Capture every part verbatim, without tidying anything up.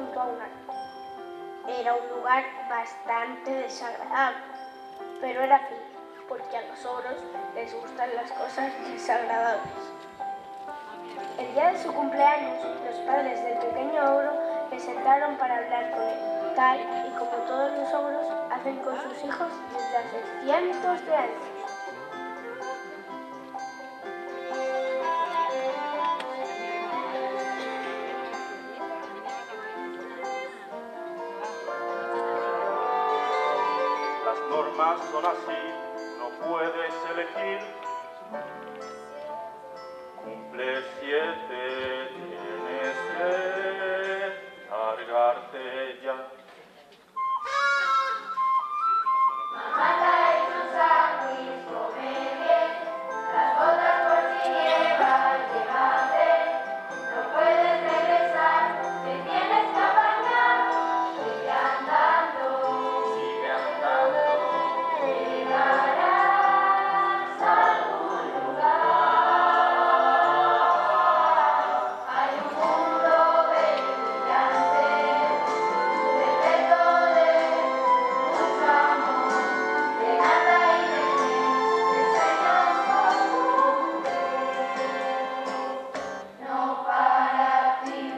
junto a un árbol. Era un lugar bastante desagradable, pero era feliz, porque a los ogros les gustan las cosas desagradables. El día de su cumpleaños, los padres del pequeño ogro se sentaron para hablar con él, tal y como todos los ogros hacen con sus hijos desde hace cientos de años. Las normas son así, no puedes elegir. Cumple siete, tienes que largarte ya. Mamá te ha hecho un sándwich, come bien. Las botas por si nieva, llévate. No puedes regresar, te tienes que apañar. Sigue andando, Sigue andando. llegarás a algún lugar. Hay un mundo bello y brillante, repleto de mucho amor, de nada y de miel, de sueños comunes, no para ti.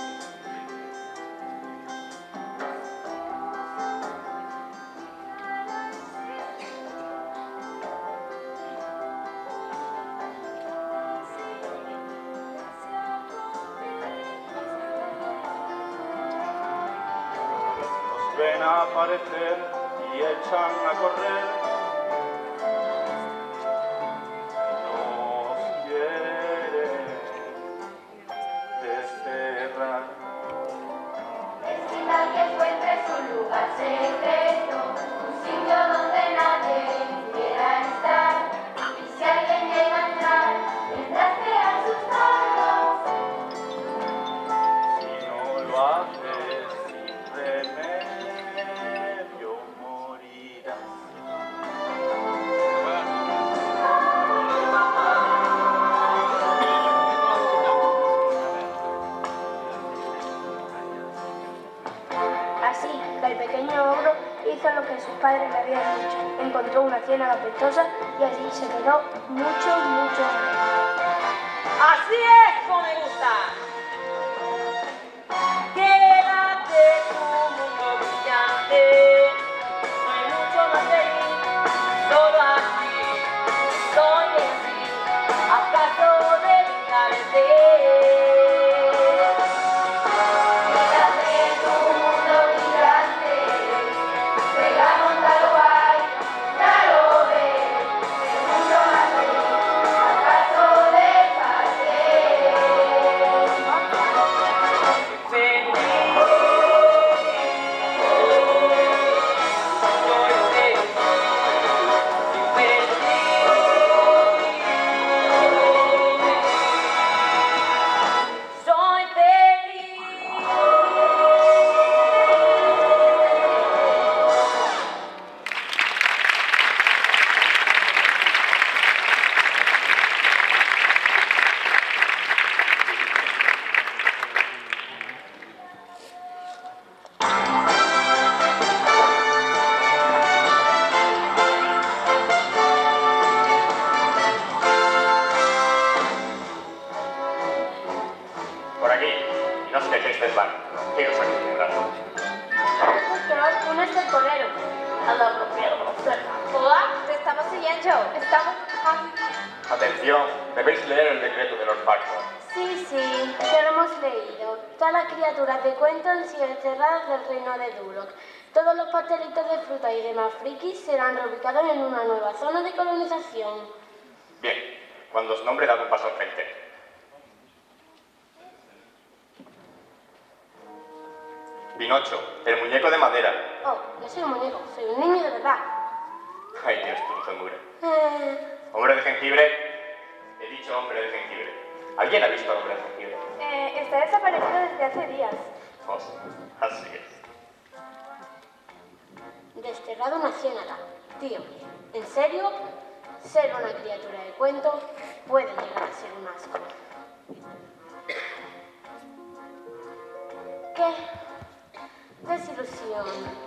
Nos ven a aparecer y echan a correr. Nos quieren desterrar. Necesitan que encuentres un lugar secreto, un sitio donde nadie quiera estar. Y si alguien llega a entrar, tendrás que asustarlos. Si no lo haces sin remedio, morirás. Así que el pequeño ogro hizo lo que sus padres le habían dicho. Encontró una ciénaga apestosa y allí se quedó mucho, mucho tiempo. Así es como me gusta. Quédate tu mundo brillante. Soy mucho más feliz solo aquí. Soy en ti, acaso dedicarte. Quédate en tu mundo brillante, pega contra lo guay, ya lo ves. El mundo más feliz, acaso dejarte. Soy feliz. Por aquí, y no os dejéis desvar, que os acostumbrado. Señor, uno es el torero. A la propia grosera. Hola, te estamos siguiendo. Estamos... Atención, debéis leer el decreto de los Farquaad. Sí, sí, ya lo hemos leído. Todas las criaturas de cuento han sido encerradas del reino de Duroc. Todos los pastelitos de fruta y demás frikis serán reubicados en una nueva zona de colonización. Bien, cuando os nombre, dad un paso al frente. Pinocho, el muñeco de madera. Oh, no soy un muñeco, soy un niño de verdad. Ay, Dios, tu dulzura. Eh, Hombre de jengibre. He dicho hombre de jengibre. ¿Alguien ha visto al hombre de jengibre? Eh, está desaparecido desde hace días. Oh, sí, así es. desterrado una ciénaga. Tío, ¿en serio? Ser una criatura de cuento puede llegar a ser un asco. ¿Qué? desilusión.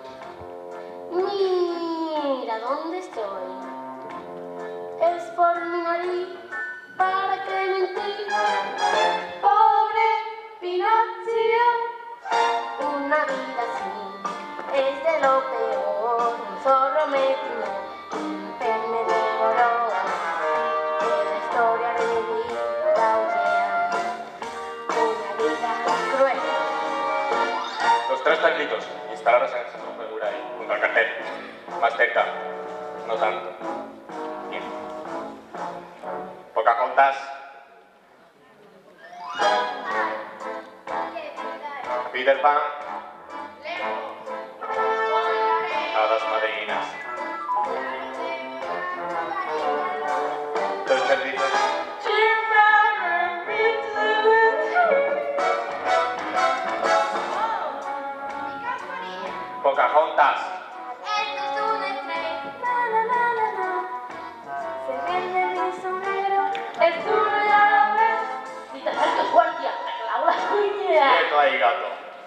Mira dónde estoy. Es por mi nariz, ¿para qué mentir? Pobre Pinocchio, una vida así es de lo peor. Un zorro me timó, un pez me devoró. Es la historia de mi vida, oh yeah. Una vida cruel. Los tres tanglitos, instalaros en el centro de Muray, junto al cartel. Más cerca, no tanto. Bien. Pocahontas. Peter Pan. Hadas madrinas. Los cerditos. Pocahontas. Esto es una estrella. Na, na, na, na, na. Se vende mi sombrero. Es una ya la ves. Y te acercas guardia, te clavo la cuña. Quieto ahí, gato.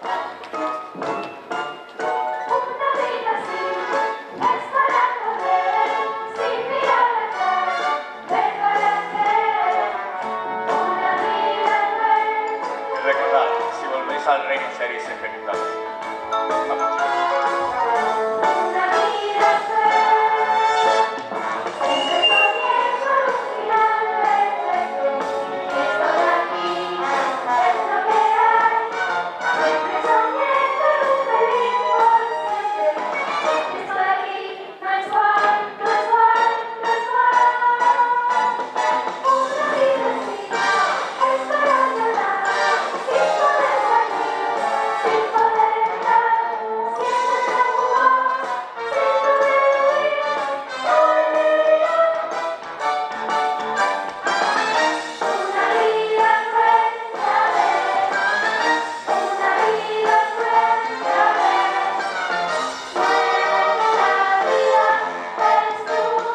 Una vida así es para correr sin mirar atrás. Es para ser una vida cruel. Y recordad, si volvéis al reino seréis ejecutados. Vamos. Una vida cruel. Siempre soñé con un final perfecto. Estoy aquí, es lo que hay. Siempre soñé con un feliz por siempre. Estoy aquí, no es igual, no es igual, no es igual. Una vida así es para llorar, sin poder salir, sin poder entrar, siempre preocupado, sin poder huir, olvidar. Una vida cruel, ya ves. Una vida cruel, ya ves. Nuestra vida eres tú.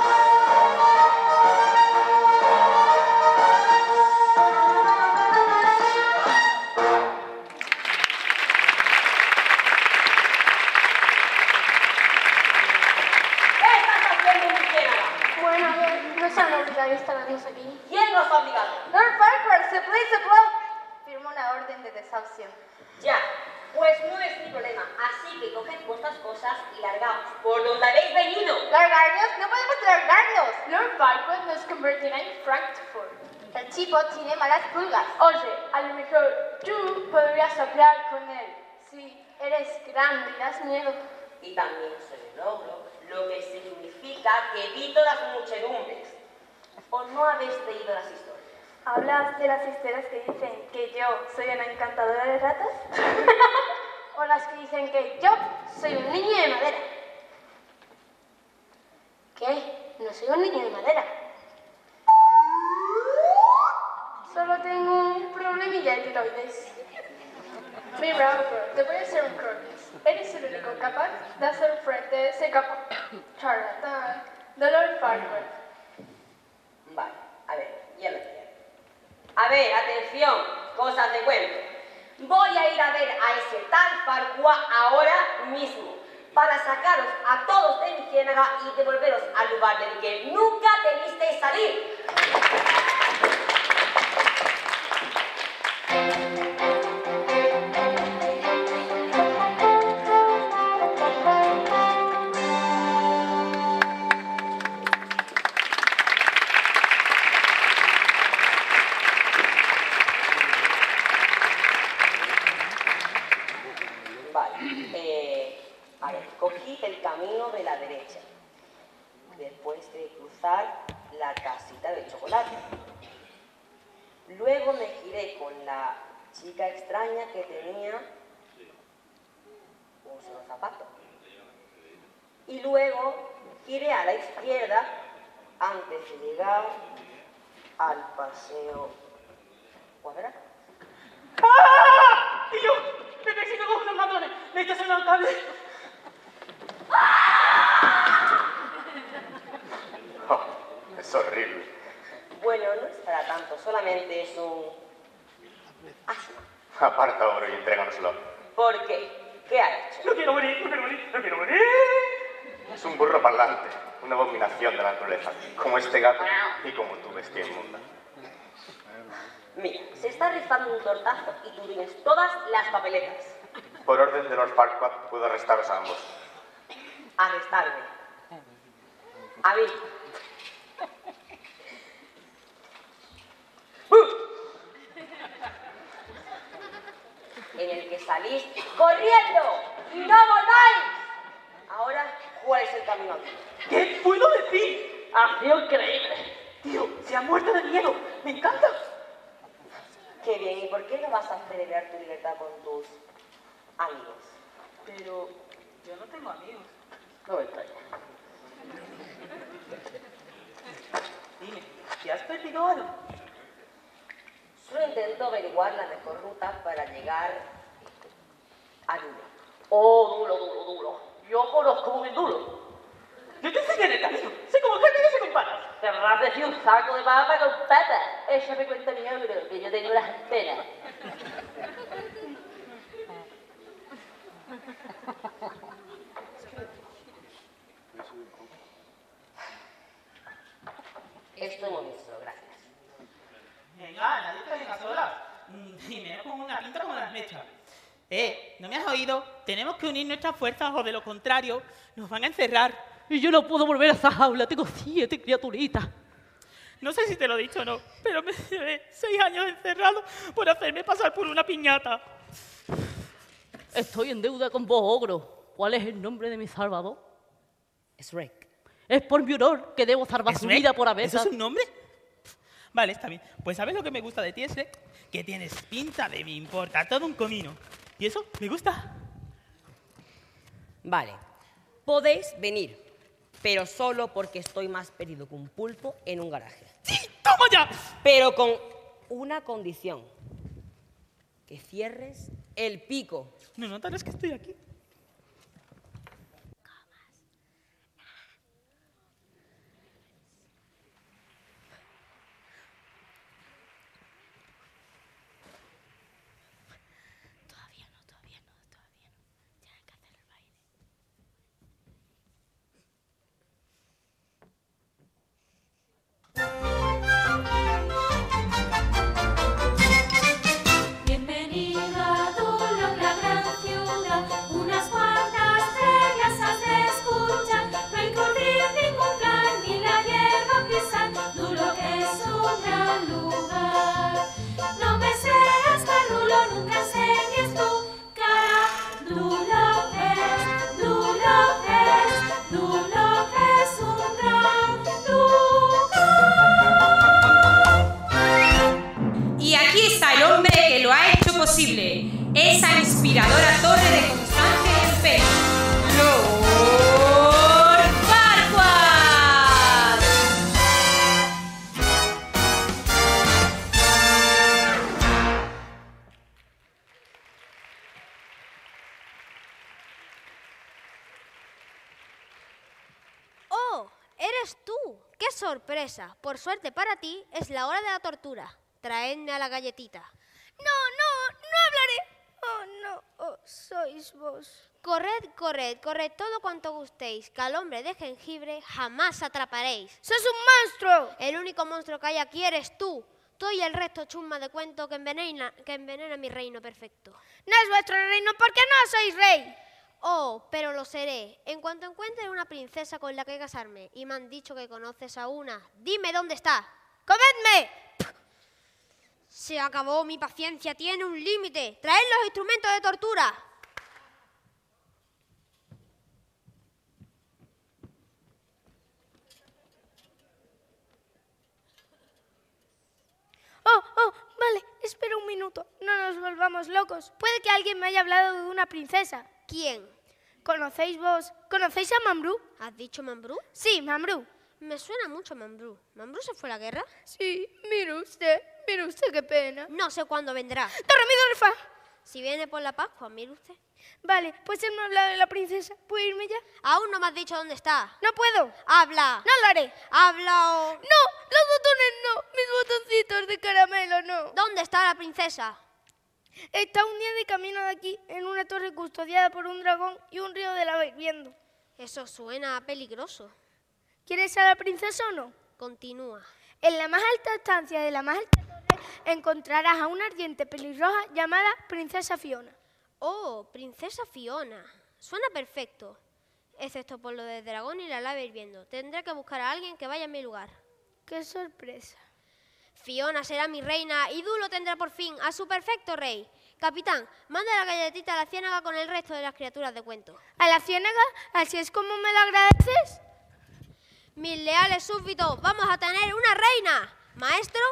¿Qué estás haciendo en mi ciénaga? Bueno, a ver, no se han obligado a instalarnos aquí. ¿Quién nos ha obligado? Lord Farquhar, se puede, se puede. Firmó una orden de desahucio. Ya, pues no es mi problema. Así que coged vuestras cosas y largaos por donde habéis venido. ¿Largarnos? No podemos largarnos. Lord Farquaad nos convertirá en Frankfurt. El chico tiene malas pulgas. Oye, a lo mejor tú podrías hablar con él. Sí, eres grande y das miedo. Y también soy un ogro, lo que significa que evito las muchedumbres. ¿O no habéis leído las historias? ¿Hablas de las historias que dicen que yo soy una encantadora de ratas? O las que dicen que yo soy un niño de madera. ¿Qué? No soy un niño de madera. Solo tengo un problemilla de tiroides. Mira, Albert, te voy a hacer un croquis. Eres el único capaz de hacer frente a ese capo charlatán de Lord Farquaad. Vale, a ver, ya lo entiendo. A ver, atención, cosas de cuento. Voy a ir a ver a ese tal Farquaad ahora mismo para sacaros a todos de mi ciénaga y devolveros al lugar del que nunca debisteis salir. Vale, eh, a ver, cogí el camino de la derecha, después de cruzar la casita de chocolate. Luego me giré con la chica extraña que tenía un solo zapato. Y luego giré a la izquierda antes de llegar al paseo cuadrado. ¡Ah! ¡Tío! ¡Me persigo con unos matones! ¡Necesito hacer un cable! Oh, es horrible. Bueno, no es para tanto, solamente es un asma. Aparta, ogro, y entréganoslo. ¿Por qué? ¿Qué ha hecho? No quiero morir, no quiero morir, no quiero morir. Es un burro parlante, una abominación de la naturaleza, como este gato y como tu bestia inmunda. Mira, se está rifando un tortazo y tú tienes todas las papeletas. Por orden de Lord Farquaad, puedo arrestaros a ambos. Arrestarme. A mí. En el que salís corriendo y no volváis. Ahora, ¿cuál es el camino aquí? ¿Qué puedo decir? Ha sido increíble. Tío, se ha muerto de miedo. Me encanta. Qué bien, ¿y por qué no vas a celebrar tu libertad con tus amigos? Pero yo no tengo amigos. No me extraña. Dime, ¿te has perdido algo? Solo intento averiguar la mejor ruta para llegar a Dulo. Oh, Dulo, Dulo, Dulo. Yo conozco muy bien Dulo. Yo te enseñaré el camino. Sé cómo gente no se compara. Te vas a decir un saco de papa con patas. Ella me cuenta mi ogro, que yo tengo las antenas. Esto hemos visto, gracias. Venga, nadie te venga sola. Y menos con una pinta como las mechas. Eh, ¿no me has oído? Tenemos que unir nuestras fuerzas o de lo contrario nos van a encerrar. Y yo no puedo volver a esa jaula, tengo siete criaturitas. No sé si te lo he dicho o no, pero me llevé seis años encerrado por hacerme pasar por una piñata. Estoy en deuda con vos, ogro. ¿Cuál es el nombre de mi salvador? Shrek. Es por mi honor que debo salvar su ¿Shrek? vida por haber... ¿Eso es un nombre? Vale, está bien. Pues ¿sabes lo que me gusta de ti, Shrek? Que tienes pinta de me importa todo un comino. ¿Y eso? Me gusta. Vale. Podéis venir, pero solo porque estoy más perdido que un pulpo en un garaje. ¡Sí! ¡Toma ya! Pero con una condición. Que cierres el pico. ¿No notarás que estoy aquí? Todavía no, todavía no, todavía no. Tienen que hacer el baile. Bienvenido a Dulo, la gran ciudad. Unas cuantas reglas has de escuchar. No incurrir ningún plan ni la hierba pisar. Dulo es un gran lugar. No me seas garrulo, nunca enseñes tu cara. Dulo es, Dulo es, Dulo es un gran lugar. Y aquí está el hombre que lo ha hecho posible, esa inspiradora torre de constancia y empeño, Lord Farquaad. ¡Oh! ¡Eres tú! ¡Qué sorpresa! Por suerte para ti, es la hora de la tortura. Traedme a la galletita. No, no, no hablaré. Oh, no, oh, sois vos. Corred, corred, corred todo cuanto gustéis, que al hombre de jengibre jamás atraparéis. ¡Sos un monstruo! El único monstruo que hay aquí eres tú. Tú y el resto chusma de cuento que envenena, que envenena mi reino perfecto. No es vuestro reino porque no sois rey. Oh, pero lo seré. En cuanto encuentre una princesa con la que casarme, y me han dicho que conoces a una, dime dónde está. ¡Comedme! Se acabó mi paciencia, tiene un límite. Traed los instrumentos de tortura. Oh, oh, vale, espera un minuto. No nos volvamos locos. Puede que alguien me haya hablado de una princesa. ¿Quién? ¿Conocéis vos? ¿Conocéis a Mambrú? ¿Has dicho Mambrú? Sí, Mambrú. Me suena mucho Mambrú. ¿Mambrú se fue a la guerra? Sí, mire usted, mire usted qué pena. No sé cuándo vendrá. ¡Dormido, Refa! Si viene por la Pascua, mire usted. Vale, pues él me ha hablado de la princesa. ¿Puedo irme ya? Aún no me has dicho dónde está. No puedo. Habla. No lo haré. Habla o... No, los botones no. Mis botoncitos de caramelo no. ¿Dónde está la princesa? Está un día de camino de aquí, en una torre custodiada por un dragón y un río de lava hirviendo. Eso suena peligroso. ¿Quieres a la princesa o no? Continúa. En la más alta estancia de la más alta torre encontrarás a una ardiente pelirroja llamada Princesa Fiona. Oh, Princesa Fiona. Suena perfecto. Excepto por lo del dragón y la lava hirviendo. Tendré que buscar a alguien que vaya a mi lugar. ¡Qué sorpresa! Fiona será mi reina y Dulo tendrá por fin a su perfecto rey. Capitán, manda la galletita a la ciénaga con el resto de las criaturas de cuento. ¿A la ciénaga? ¿Así es como me lo agradeces? Mis leales súbditos, vamos a tener una reina. Maestro.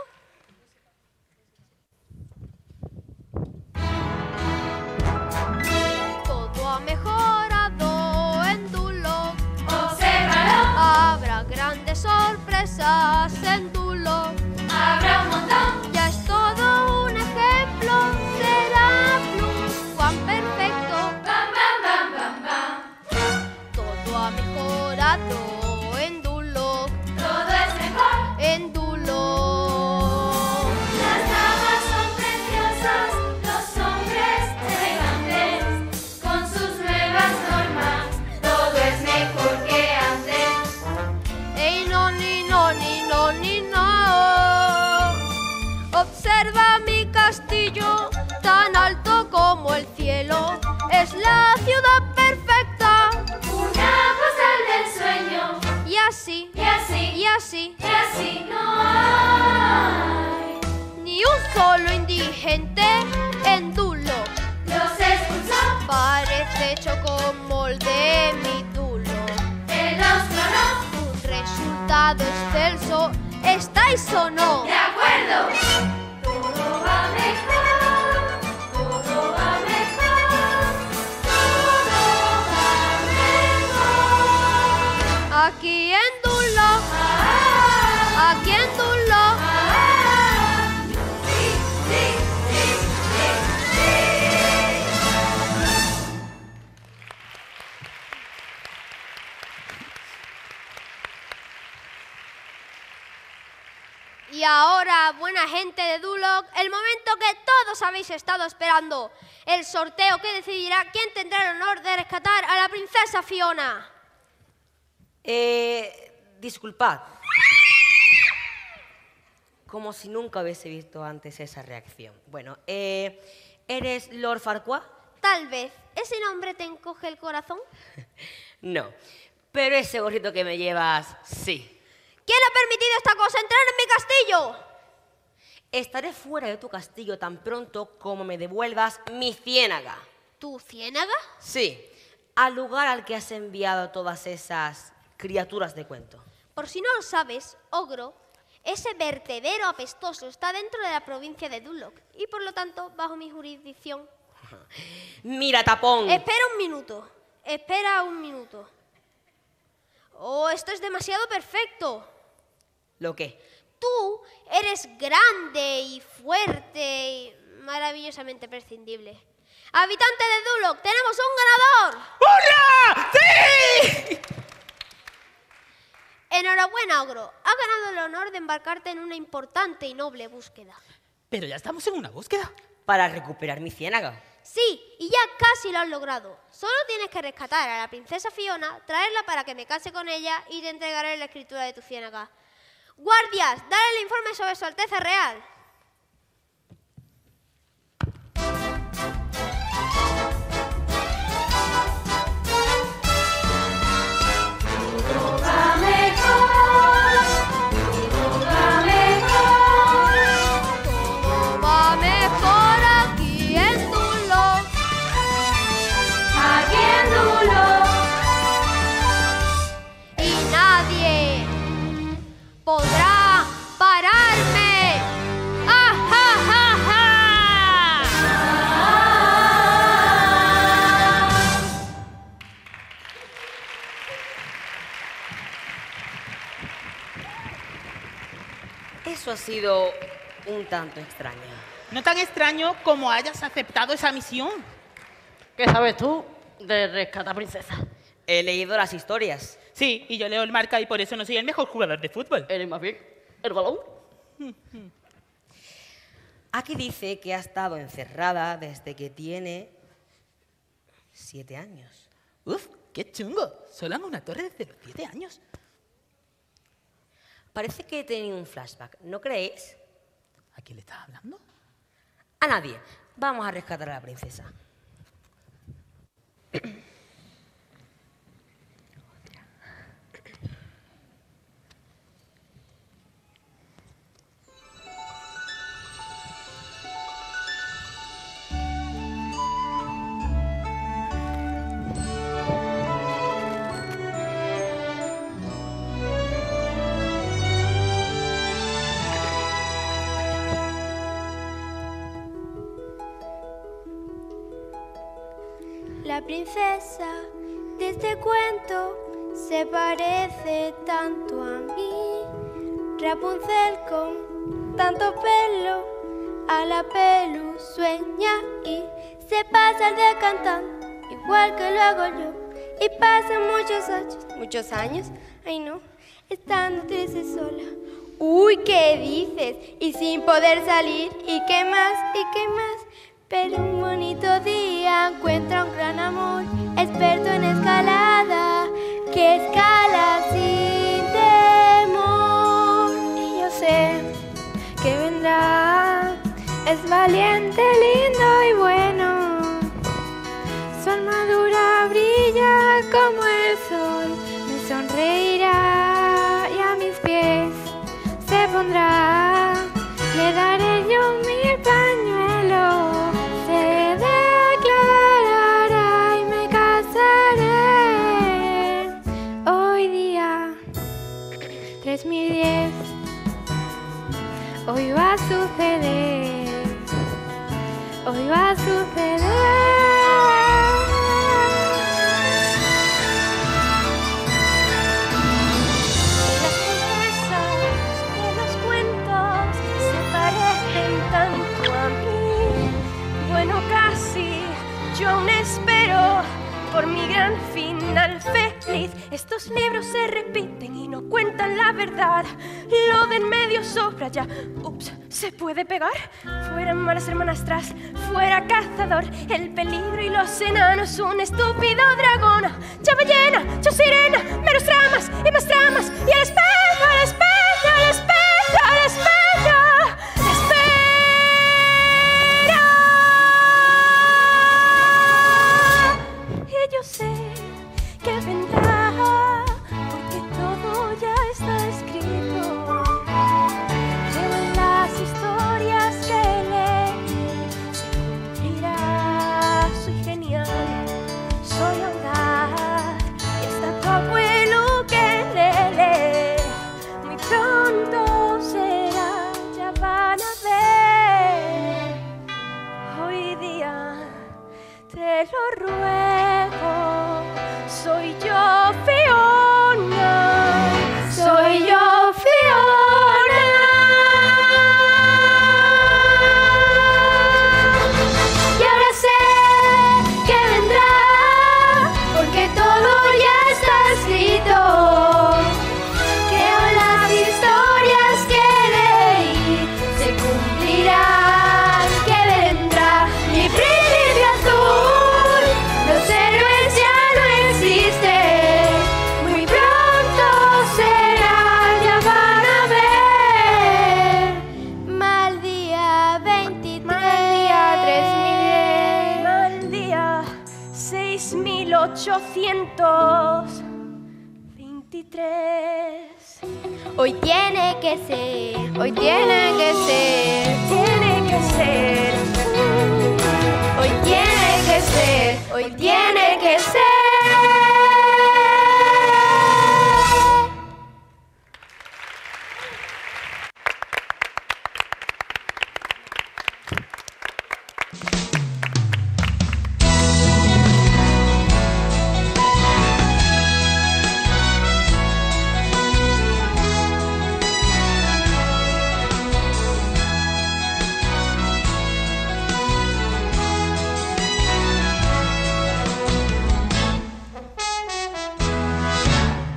Todo ha mejorado en Dulo. Obsérvalo. Habrá grandes sorpresas en Dulo. Habrá un montón. Ya es todo un ejemplo. Será plus cuán perfecto. Bam, bam, bam, bam, bam. Todo ha mejorado en Dulo. Todo es mejor. En Dulo. Las damas son preciosas, los hombres elegantes, con sus nuevas normas. Todo es mejor que antes. Ey, no, ni, no, ni, no, ni, no. Observa mi castillo, tan alto como el cielo. Es la ciudad perfecta. Una postal del sueño. Y así, Y así, y así, y así no hay. ni un solo indigente en Dulo. Los expulsó, Parece hecho con molde mi Dulo. él los clonó. Un resultado excelso, ¿estáis o no? De acuerdo. Todo va mejor. Todo va mejor. Todo va mejor. Aquí en Dulo, Ah, aquí en Dulo. ah, sí, sí, sí, sí, sí. Y ahora, buena gente de Duloc, el momento que todos habéis estado esperando. El sorteo que decidirá quién tendrá el honor de rescatar a la princesa Fiona. Eh, disculpad. Como si nunca hubiese visto antes esa reacción. Bueno, eh, ¿eres Lord Farquaad? Tal vez, ¿ese nombre te encoge el corazón? No, pero ese gorrito que me llevas, sí. ¿Quién ha permitido esta cosa entrar en mi castillo? Estaré fuera de tu castillo tan pronto como me devuelvas mi ciénaga. ¿Tu ciénaga? Sí, al lugar al que has enviado a todas esas criaturas de cuento. Por si no lo sabes, Ogro, ese vertedero apestoso está dentro de la provincia de Duloc y por lo tanto bajo mi jurisdicción. Mira, tapón. Espera un minuto, espera un minuto. Oh, esto es demasiado perfecto. ¿Lo qué? Tú eres grande y fuerte y maravillosamente prescindible. Habitante de Duloc, tenemos un ganador. ¡Hurra! ¡Sí! Enhorabuena, Ogro. Has ganado el honor de embarcarte en una importante y noble búsqueda. Pero ya estamos en una búsqueda. Para recuperar mi ciénaga. Sí, y ya casi lo has logrado. Solo tienes que rescatar a la princesa Fiona, traerla para que me case con ella y te entregaré la escritura de tu ciénaga. Guardias, dale el informe sobre su Alteza Real. Todo va mejor. Todo va mejor. Todo va mejor aquí en Duloc. Aquí en Duloc. Y nadie podrá pararme. ¡Ah, ja, ja, ja! Eso ha sido un tanto extraño. No tan extraño como hayas aceptado esa misión. ¿Qué sabes tú de rescatar princesa? He leído las historias. Sí, y yo leo el marca y por eso no soy el mejor jugador de fútbol. Eres más bien el balón. Aquí dice que ha estado encerrada desde que tiene siete años. Uf, qué chungo. Solo en una torre desde los siete años. Parece que he tenido un flashback, ¿no creéis? ¿A quién le estás hablando? A nadie. Vamos a rescatar a la princesa. La princesa de este cuento se parece tanto a mí. Rapunzel con tanto pelo a la pelusueña y se pasa el día cantando igual que lo hago yo. Y pasan muchos años, muchos años, ay no, estando triste y sola. Uy, ¿qué dices? Y sin poder salir, ¿y qué más? ¿Y qué más? Pero un bonito día encuentra un gran amor, experto en escalada, que escala sin temor. Y yo sé que vendrá, es valiente, lindo y bueno. Su armadura brilla como el sol, me sonreirá y a mis pies se pondrá. Le daré yo mi pañuelo. tres mil diez, hoy va a suceder, hoy va a suceder. Las princesas de los cuentos se parecen tanto a mí. Bueno, casi, yo aún espero por mi gran final feliz. Estos libros se repiten y no cuentan la verdad. Lo de en medio sobra ya. Ups, ¿se puede pegar? Fuera malas hermanastras, fuera cazador, el peligro y los enanos, un estúpido dragón. Ya ballena, yo sirena, menos tramas y más tramas. Y el espejo, el espejo, el espejo, el espejo, espera. Y yo sé que vendrá, porque todo ya está escrito. Llevo en las historias que leí, se cumplirá. Soy genial, soy audaz, y hasta tu abuelo que le lee, muy pronto será, ya van a ver. Hoy día te lo ruego, soy yo Fiona, soy yo Fiona. Y ahora sé que vendrá, porque todo ya está escrito. Que hoy las historias que leí se cumplirán, que vendrá mi príncipe azul. Los héroes ya no existen, muy pronto será, ya van a ver. Mal día veintitrés, mal día tres mil, mal día seis mil ochocientos veintitrés. Hoy tiene que ser, hoy tiene que ser, tiene que ser. Hoy tiene que ser, hoy tiene que ser.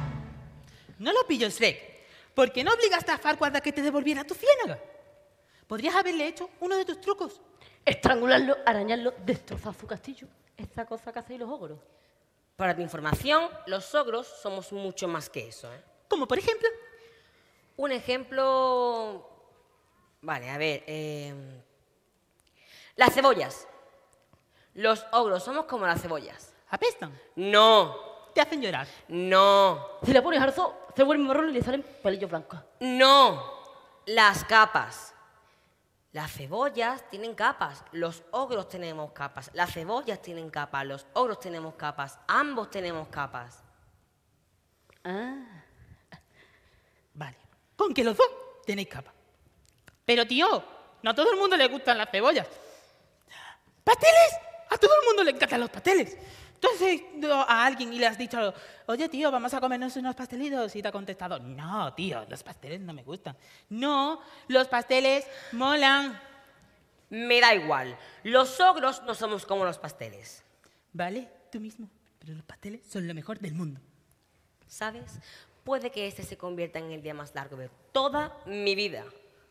No lo pillo, Shrek. ¿Por qué no obligaste a Farquaad a que te devolviera tu ciénaga? podrías haberle hecho uno de tus trucos. Estrangularlo, arañarlo, destrozar su castillo. Esa cosa que hacéis los ogros. Para tu información, los ogros somos mucho más que eso, ¿eh? Como por ejemplo. Un ejemplo... Vale, a ver. Eh... Las cebollas. Los ogros somos como las cebollas. ¿Apestan? No. ¿Te hacen llorar? No. Si le pones arzo, se vuelve marrón y le salen pelillos blancos. No. Las capas. Las cebollas tienen capas. Los ogros tenemos capas. Las cebollas tienen capas. Los ogros tenemos capas. Ambos tenemos capas. Ah. Vale. Con que los dos tenéis capas. Pero, tío, no a todo el mundo le gustan las cebollas. ¿Pasteles? A todo el mundo le encantan los pasteles. Entonces, a alguien y le has dicho, oye, tío, vamos a comernos unos pastelitos. Y te ha contestado, no, tío, los pasteles no me gustan. No, los pasteles molan. Me da igual. Los ogros no somos como los pasteles. Vale, tú mismo. Pero los pasteles son lo mejor del mundo. ¿Sabes? Puede que este se convierta en el día más largo de toda mi vida.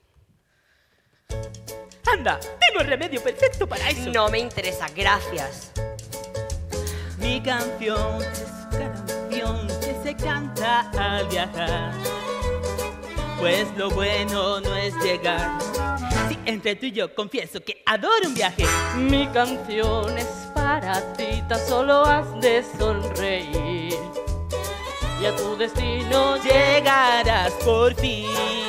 Anda, tengo el remedio perfecto para eso. No me interesa, gracias. Mi canción es canción que se canta al viajar. Pues lo bueno no es llegar. Sí, entre tú y yo confieso que adoro un viaje. Mi canción es para ti, tan solo has de sonreír. Y a tu destino llegarás por fin.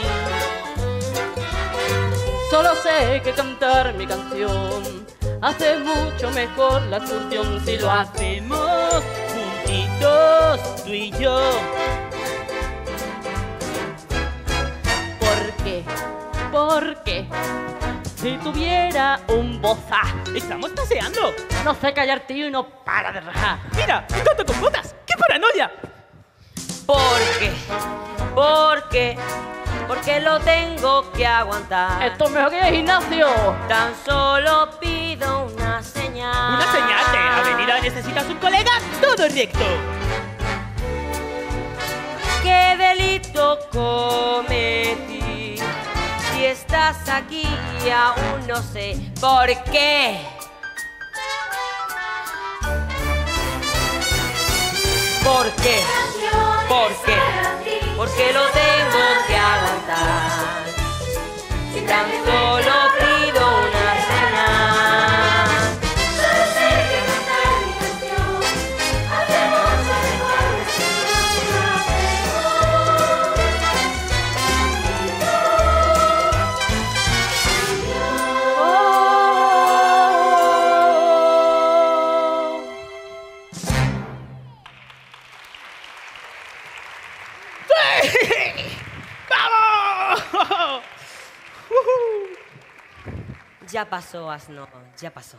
Solo sé que cantar mi canción hace mucho mejor la excursión si lo hacemos juntitos, tú y yo. ¿Por qué? ¿Por qué? Si tuviera un bozal. ¡Estamos paseando! No sé callar, tío, y no para de rajar. ¡Mira! ¡Un tonto con botas! ¡Qué paranoia! ¿Por qué? ¿Por qué? Porque lo tengo que aguantar. Esto es mejor que el gimnasio. Tan solo pido una señal. Una señal de avenida necesitas un colega, todo recto. ¿Qué delito cometí? Si estás aquí aún no sé por qué. ¿Por qué? ¿Por qué? Porque lo tengo que aguantar. Si tan solo pido una señal. Solo sé que cantar mi canción hace mucho mejor si lo Ya pasó, asno, ya pasó.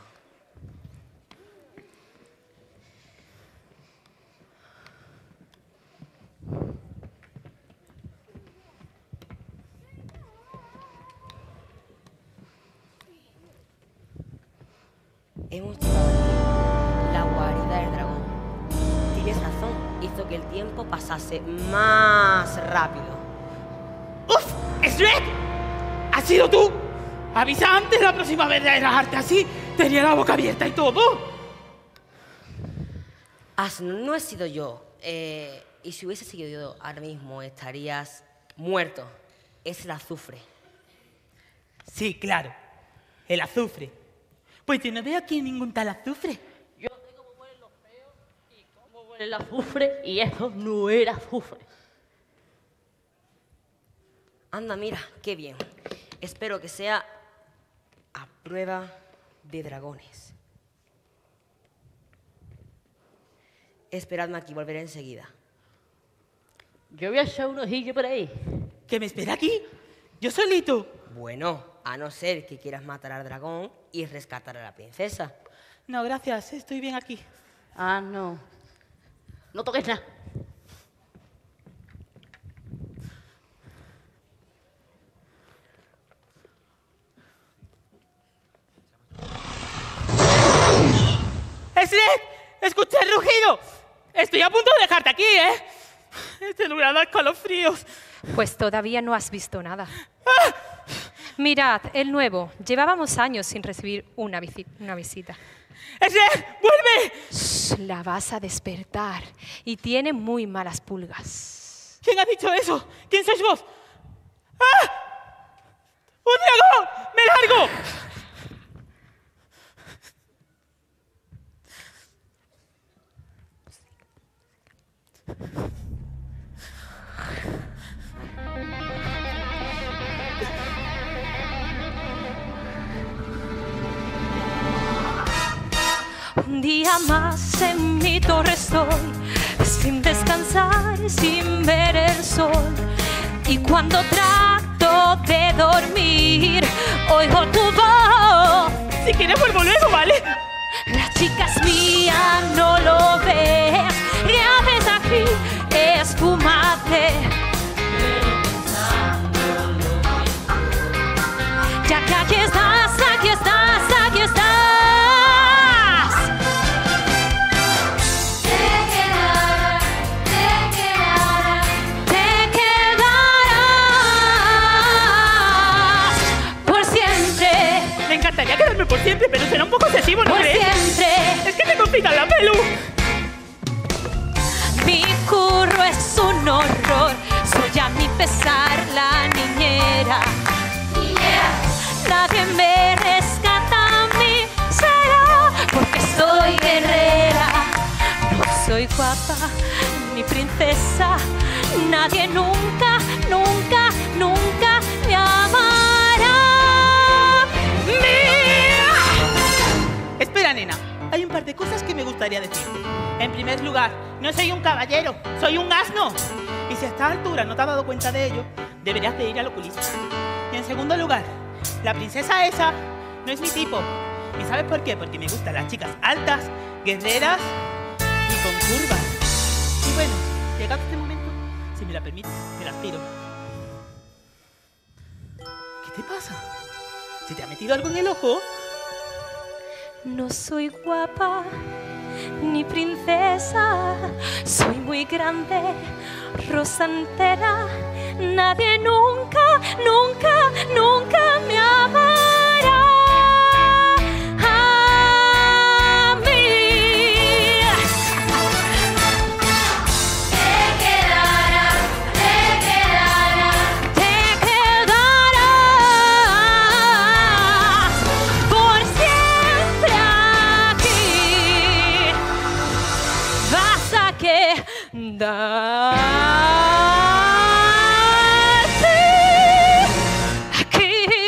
Hemos llegado aquí, la guarida del dragón. Tienes razón, hizo que el tiempo pasase más rápido. ¡Uf! ¡Shrek! ¿Has sido tú? Avisa antes la próxima vez de dejarte así. Tenía la boca abierta y todo. Asno, no he sido yo. Eh, y si hubiese sido yo ahora mismo estarías muerto. Es el azufre. Sí, claro. El azufre. Pues yo no veo aquí ningún tal azufre. Yo sé cómo huelen los feos y cómo huele el azufre, y eso no era azufre. Anda, mira, qué bien. Espero que sea a prueba de dragones. Esperadme aquí, volveré enseguida. Yo voy a echar un ojillo por ahí. ¿Que me espera aquí? ¿Yo solito? Bueno, a no ser que quieras matar al dragón y rescatar a la princesa. No, gracias, estoy bien aquí. Ah, no. No toques nada. ¡Shrek! ¡Escuché el rugido! Estoy a punto de dejarte aquí, ¿eh? Este lugar da escalofríos. Pues todavía no has visto nada. ¡Ah! Mirad, el nuevo. Llevábamos años sin recibir una, visi una visita. ¡Ese! ¡Vuelve! Shh, la vas a despertar y tiene muy malas pulgas. ¿Quién ha dicho eso? ¿Quién sois vos? ¡Ah! ¡Un dragón! ¡Me largo! Un día más en mi torre estoy, sin descansar, sin ver el sol. Y cuando trato de dormir, oigo tu voz. Si quieres vuelvo luego, ¿vale? La chica es mía, no lo ves. ¿Qué haces aquí? Espumate. Ya que aquí estás, aquí estás, aquí estás. Te quedarás, te quedarás, Te quedarás por siempre. Me encantaría quedarme por siempre, pero será un poco excesivo, ¿no Por crees? siempre. Es que me complican la pelu. Mi curro es un horror. Soy a mi pesar la niñera. Nadie me rescata a mí, será porque soy guerrera. No soy guapa ni princesa. Nadie nunca, nunca, nunca me amará. Mía. Espera, nena. Hay un par de cosas que me gustaría decirte. En primer lugar, no soy un caballero, soy un asno. Y si a esta altura no te has dado cuenta de ello, deberías de ir al oculista. Y en segundo lugar, la princesa esa no es mi tipo. ¿Y sabes por qué? Porque me gustan las chicas altas, guerreras y con curvas. Y bueno, llegado este momento, si me la permites, me las tiro. ¿Qué te pasa? ¿Se te ha metido algo en el ojo? No soy guapa ni princesa, soy muy grande, rosa entera. Nadie nunca, nunca, nunca me amará a mí. te quedarás, te quedarás, Te quedarás por siempre aquí. Vas a quedarte aquí.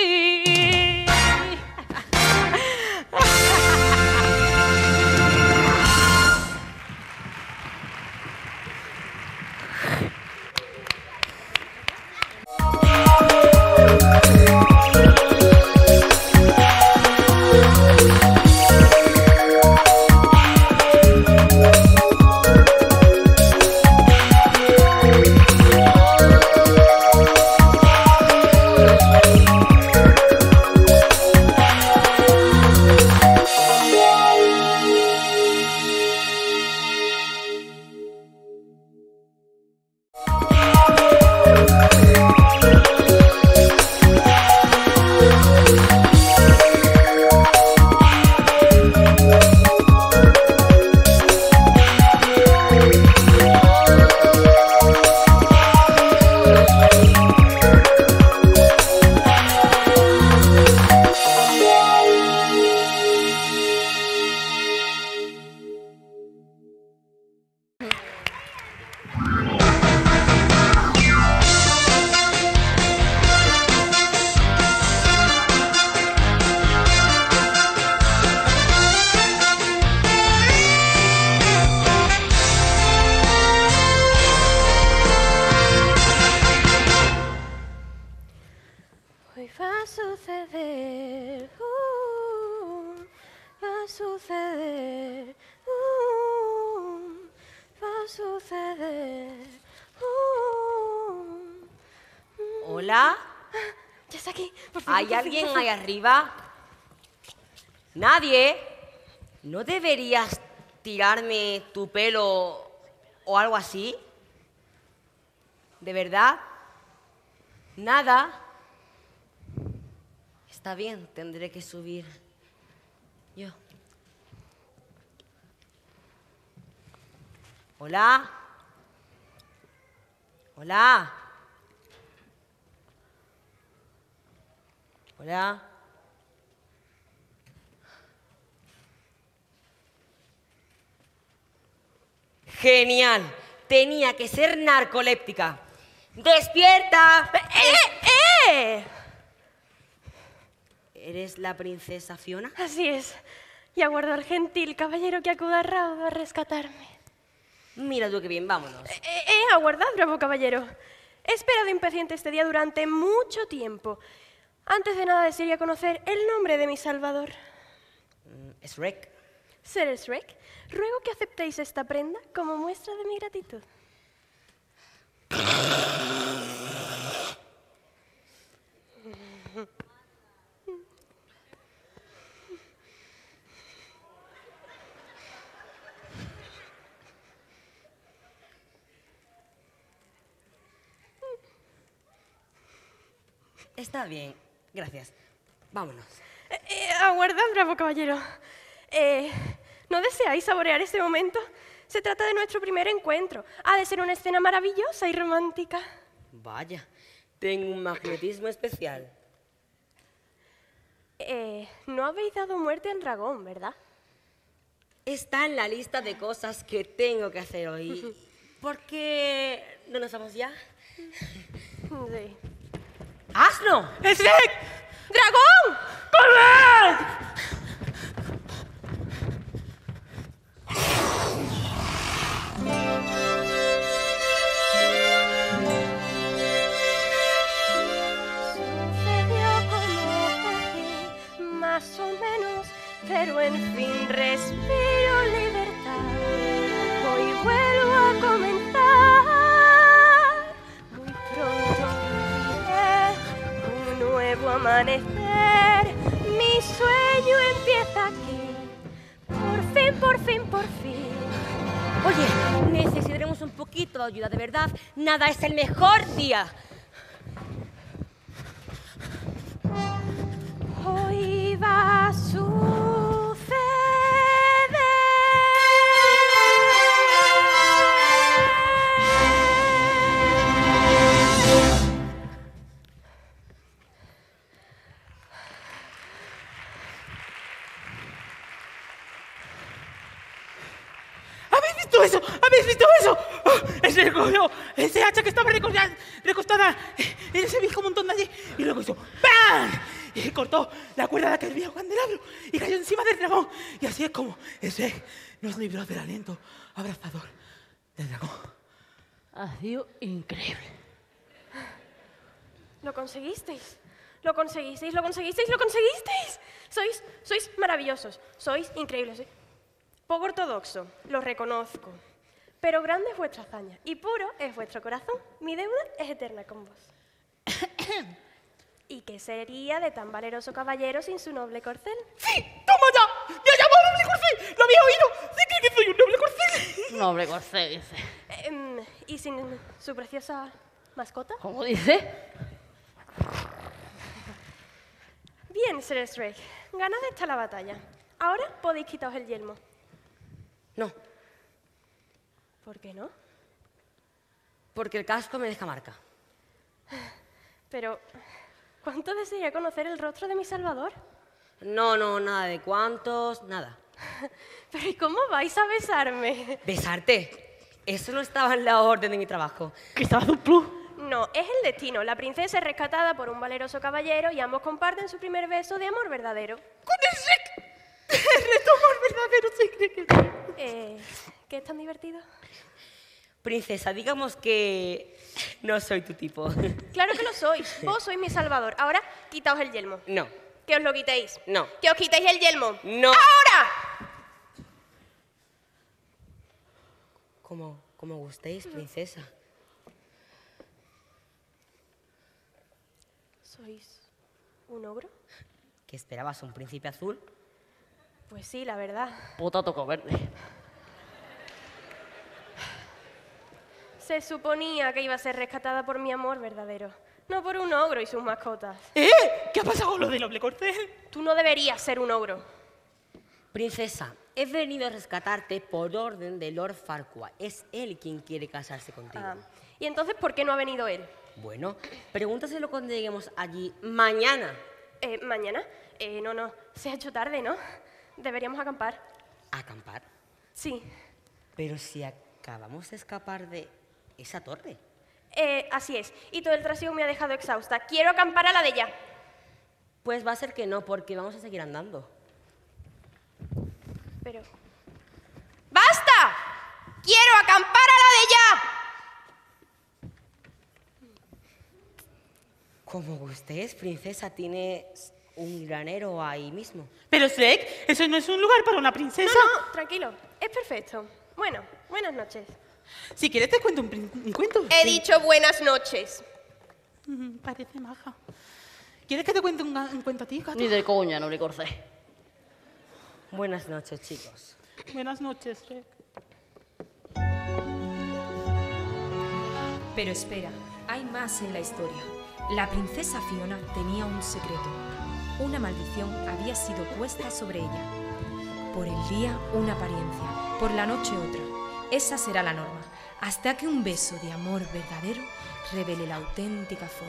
Hoy va a suceder, uh, va a suceder, uh, va a suceder. Uh, ¿Hola? Ya está aquí. Por fin, ¿Hay por fin, alguien por fin. ahí arriba? ¿Nadie? ¿No deberías tirarme tu pelo o algo así? ¿De verdad? ¿Nada? Está bien, tendré que subir yo. Hola. Hola. Hola. Genial. Tenía que ser narcoléptica. ¡Despierta! ¡Eh, eh! ¿Eres la princesa Fiona? Así es. Y aguardo al gentil caballero que acuda raudo a rescatarme. Mira tú qué bien, vámonos. Eh, eh, aguardad, bravo caballero. He esperado impaciente este día durante mucho tiempo. Antes de nada desearía conocer el nombre de mi salvador. Mm, Shrek. Ser Shrek, ruego que aceptéis esta prenda como muestra de mi gratitud. Está bien, gracias. Vámonos. Eh, eh, aguardad, bravo caballero. Eh, ¿No deseáis saborear este momento? Se trata de nuestro primer encuentro. Ha de ser una escena maravillosa y romántica. Vaya, tengo un magnetismo especial. Eh, no habéis dado muerte al dragón, ¿verdad? Está en la lista de cosas que tengo que hacer hoy. ¿Por qué no nos vamos ya? Sí. ¡Asno! ¡Shrek! ¡Dragón! ¡Corred! Sucedió como aquí, más o menos, pero en fin respiro libertad. Hoy vuelvo a comenzar. Muy pronto viviré un nuevo amanecer. Mi sueño empieza aquí. Por fin, por fin, por fin. Oye, necesitaremos un poquito de ayuda, de verdad. Nada es el mejor día. Hoy va a suceder. ¿Habéis visto eso? ¿Habéis visto eso? ¡Oh! Ese cogió ese hacha que estaba recostada, recostada en ese viejo montón de allí y luego hizo ¡bam! Y cortó la cuerda de aquel viejo candelabro y cayó encima del dragón. Y así es como ese nos libró del aliento abrazador del dragón. Ha sido increíble. Lo conseguisteis. Lo conseguisteis, lo conseguisteis, lo conseguisteis. Sois, sois maravillosos. Sois increíbles. ¿eh? Poco ortodoxo, lo reconozco. Pero grande es vuestra hazaña y puro es vuestro corazón. Mi deuda es eterna con vos. ¿Y qué sería de tan valeroso caballero sin su noble corcel? ¡Sí! ¡Toma ya! ¡Me ha llamado noble corcel! ¡Lo había oído! ¡Sí que soy un noble corcel! Noble corcel, dice. Em, ¿Y sin su preciosa mascota? ¿Cómo dice? Bien, Ser Shrek. Ganada está la batalla. Ahora podéis quitaros el yelmo. No, ¿Por qué no? porque el casco me deja marca. Pero, ¿cuánto desearía conocer el rostro de mi salvador? No, no, nada de cuántos, nada. Pero, ¿y cómo vais a besarme? ¿Besarte? Eso no estaba en la orden de mi trabajo. ¿Que estabas un plus? No, es el destino. La princesa es rescatada por un valeroso caballero y ambos comparten su primer beso de amor verdadero. ¡Con el Shrek! ¡Retomó el verdadero secreto! Eh, ¿Qué es tan divertido? Princesa, digamos que no soy tu tipo. Claro que lo sois. Vos sois mi salvador. Ahora, quitaos el yelmo. No, Que os lo quitéis. no, Que os quitéis el yelmo. no. ¡Ahora! Como, como gustéis, princesa. ¿Sois un ogro? ¿Qué esperabas, un príncipe azul? Pues sí, la verdad. Puta toco verde. Se suponía que iba a ser rescatada por mi amor verdadero. No por un ogro y sus mascotas. ¿Eh? ¿Qué ha pasado con lo del noble corcel? Tú no deberías ser un ogro. Princesa, he venido a rescatarte por orden de Lord Farquaad. Es él quien quiere casarse contigo. Ah, ¿y entonces por qué no ha venido él? Bueno, pregúntaselo cuando lleguemos allí mañana. Eh, ¿Mañana? Eh, no, no. Se ha hecho tarde, ¿no? Deberíamos acampar. ¿Acampar? Sí. Pero si acabamos de escapar de esa torre. Eh, así es. Y todo el trasiego me ha dejado exhausta. Quiero acampar a la de ya. Pues va a ser que no, porque vamos a seguir andando. Pero... ¡Basta! ¡Quiero acampar a la de ya! Como gustes, princesa, tiene un granero ahí mismo. Pero Shrek, eso no es un lugar para una princesa. No, no, tranquilo. Es perfecto. Bueno, buenas noches. Si quieres te cuento un, prin- un cuento. He Sí. dicho buenas noches. Mm, Parece maja. ¿Quieres que te cuente un, ga- un cuento a ti, Gato? Ni de coña, noble corcel. Buenas noches, chicos. Buenas noches, Shrek. Pero espera, hay más en la historia. La princesa Fiona tenía un secreto. Una maldición había sido puesta sobre ella. Por el día, una apariencia. Por la noche, otra. Esa será la norma, hasta que un beso de amor verdadero revele la auténtica forma.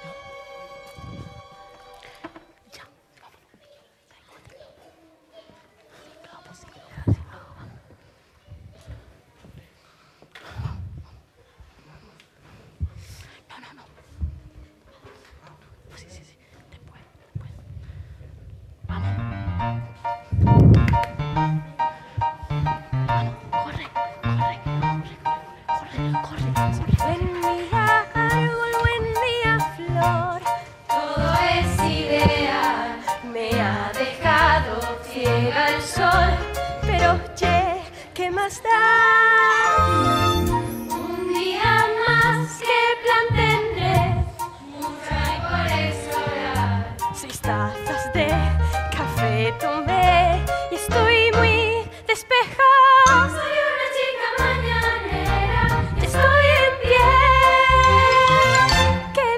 Buen día árbol, buen día flor, todo es ideal. Me ha dejado ciega el sol, pero che, ¿qué más da? Un día más, ¿qué plan tendré? Mucha y por eso orar. Seis tazas de café tomé y estoy muy despejada. Soy una chica mañanera, estoy en pie. ¡Qué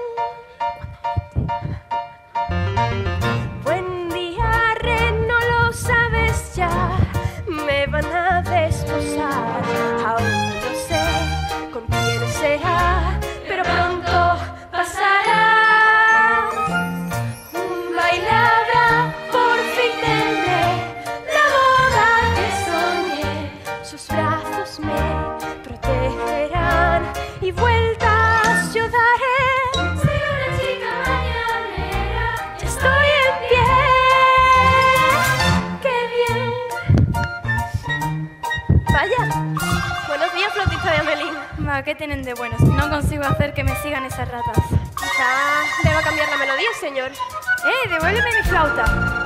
bien! Buen día, Ren, no lo sabes ya. Me van a desposar. Aún no sé con quién será, pero pronto pasará. Un baile habrá, por fin tendré la boda que soñé. Sus brazos me protegerán y vueltas yo daré. Soy una chica mañanera, estoy en pie. ¡Qué bien! Vaya, buenos días, flautista de Amelín. Ma, ¿qué tienen de buenos? No consigo hacer que me sigan esas ratas. Quizá deba cambiar la melodía, señor. ¡Eh, devuélveme mi flauta!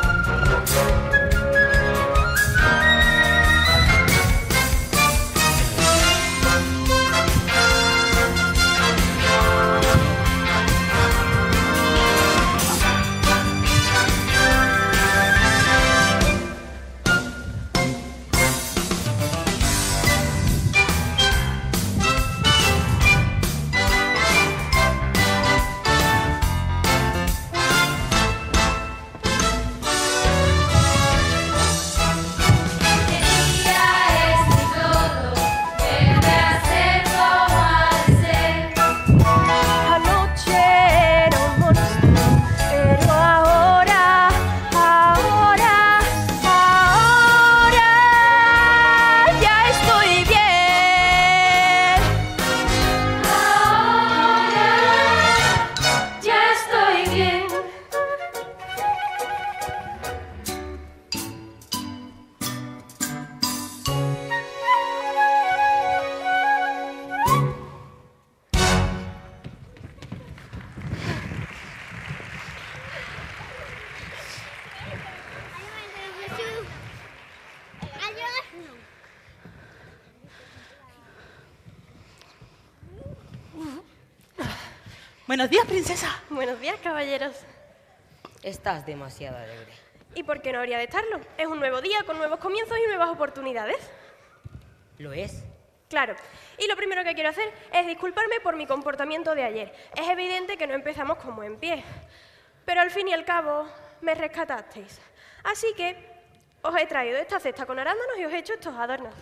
Buenos días, princesa. Buenos días, caballeros. Estás demasiado alegre. ¿Y por qué no habría de estarlo? Es un nuevo día con nuevos comienzos y nuevas oportunidades. ¿Lo es? Claro. Y lo primero que quiero hacer es disculparme por mi comportamiento de ayer. Es evidente que no empezamos con buen pie. Pero al fin y al cabo, me rescatasteis. Así que os he traído esta cesta con arándanos y os he hecho estos adornos.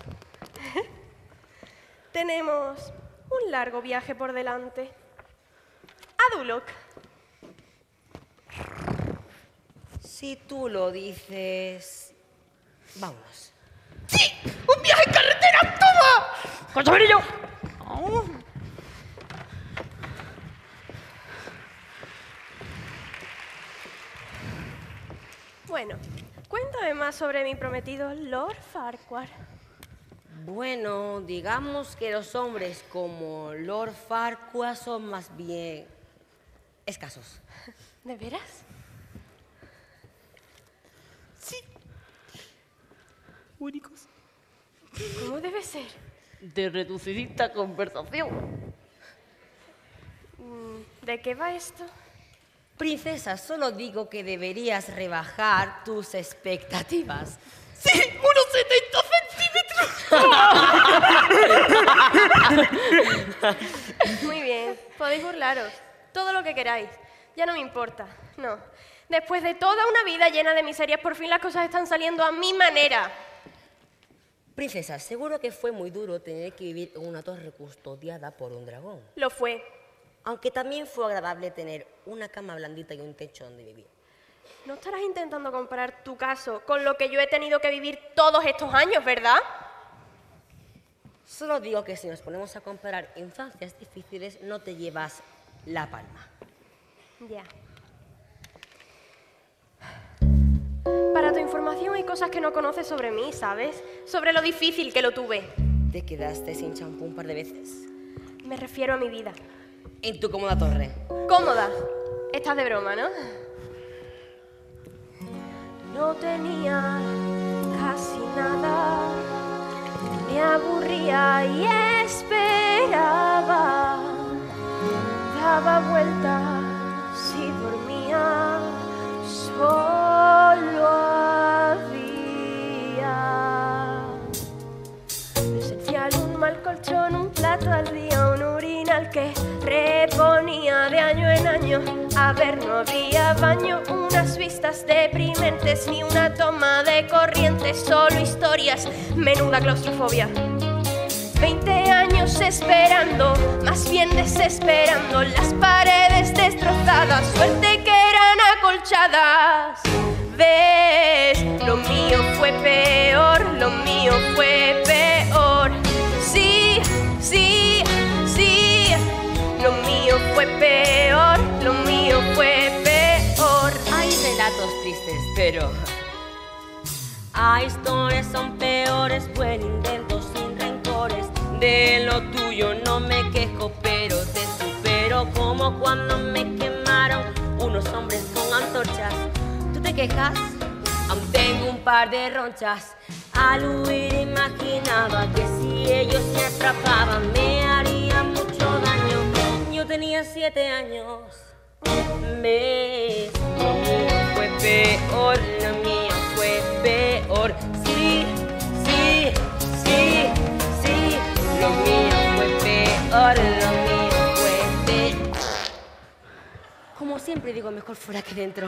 Tenemos un largo viaje por delante. A Duloc. Si tú lo dices... vámonos. ¡Sí! ¡Un viaje en carretera! ¡Toma! ¡Con soberillo! Oh. Bueno, cuéntame más sobre mi prometido Lord Farquhar. Bueno, digamos que los hombres como Lord Farquhar son más bien escasos. ¿De veras? Sí. Únicos. ¿Cómo debe ser? De reducidita conversación. ¿De qué va esto? Princesa, solo digo que deberías rebajar tus expectativas. ¡Sí! ¡Unos setenta centímetros! Muy bien, podéis burlaros. Todo lo que queráis. Ya no me importa. No. Después de toda una vida llena de miserias, por fin las cosas están saliendo a mi manera. Princesa, seguro que fue muy duro tener que vivir en una torre custodiada por un dragón. Lo fue. Aunque también fue agradable tener una cama blandita y un techo donde vivir. No estarás intentando comparar tu caso con lo que yo he tenido que vivir todos estos años, ¿verdad? Solo digo que si nos ponemos a comparar infancias difíciles, no te llevas la palma. Ya. Para tu información hay cosas que no conoces sobre mí, ¿sabes? Sobre lo difícil que lo tuve. ¿Te quedaste sin champú un par de veces? Me refiero a mi vida. En tu cómoda torre. ¿Cómoda? Estás de broma, ¿no? No tenía casi nada. Me aburría y esperaba. Daba vueltas y dormía. Solo había lo esencial, un mal colchón, un plato al día, un urinal que reponía de año en año. A ver, no había baño, unas vistas deprimentes, ni una toma de corriente, solo historias, menuda claustrofobia. Veinte años esperando, más bien desesperando, las paredes destrozadas, suerte que eran acolchadas. ¿Ves? Lo mío fue peor, lo mío fue peor. Sí, sí, sí, lo mío fue peor, lo mío fue peor. Hay relatos tristes, pero hay historias son peores, buen intento sin rencores. De lo tuyo no me quejo, pero te supero como cuando me quemaron unos hombres con antorchas. ¿Tú te quejas? Aún tengo un par de ronchas. Al huir imaginaba que si ellos me atrapaban me harían mucho daño. Yo tenía siete años. ¿Ves? Lo mío fue peor, lo mío fue peor. Sí, sí, sí, sí. Lo mío fue peor, lo mío fue peor. Como siempre digo, mejor fuera que dentro.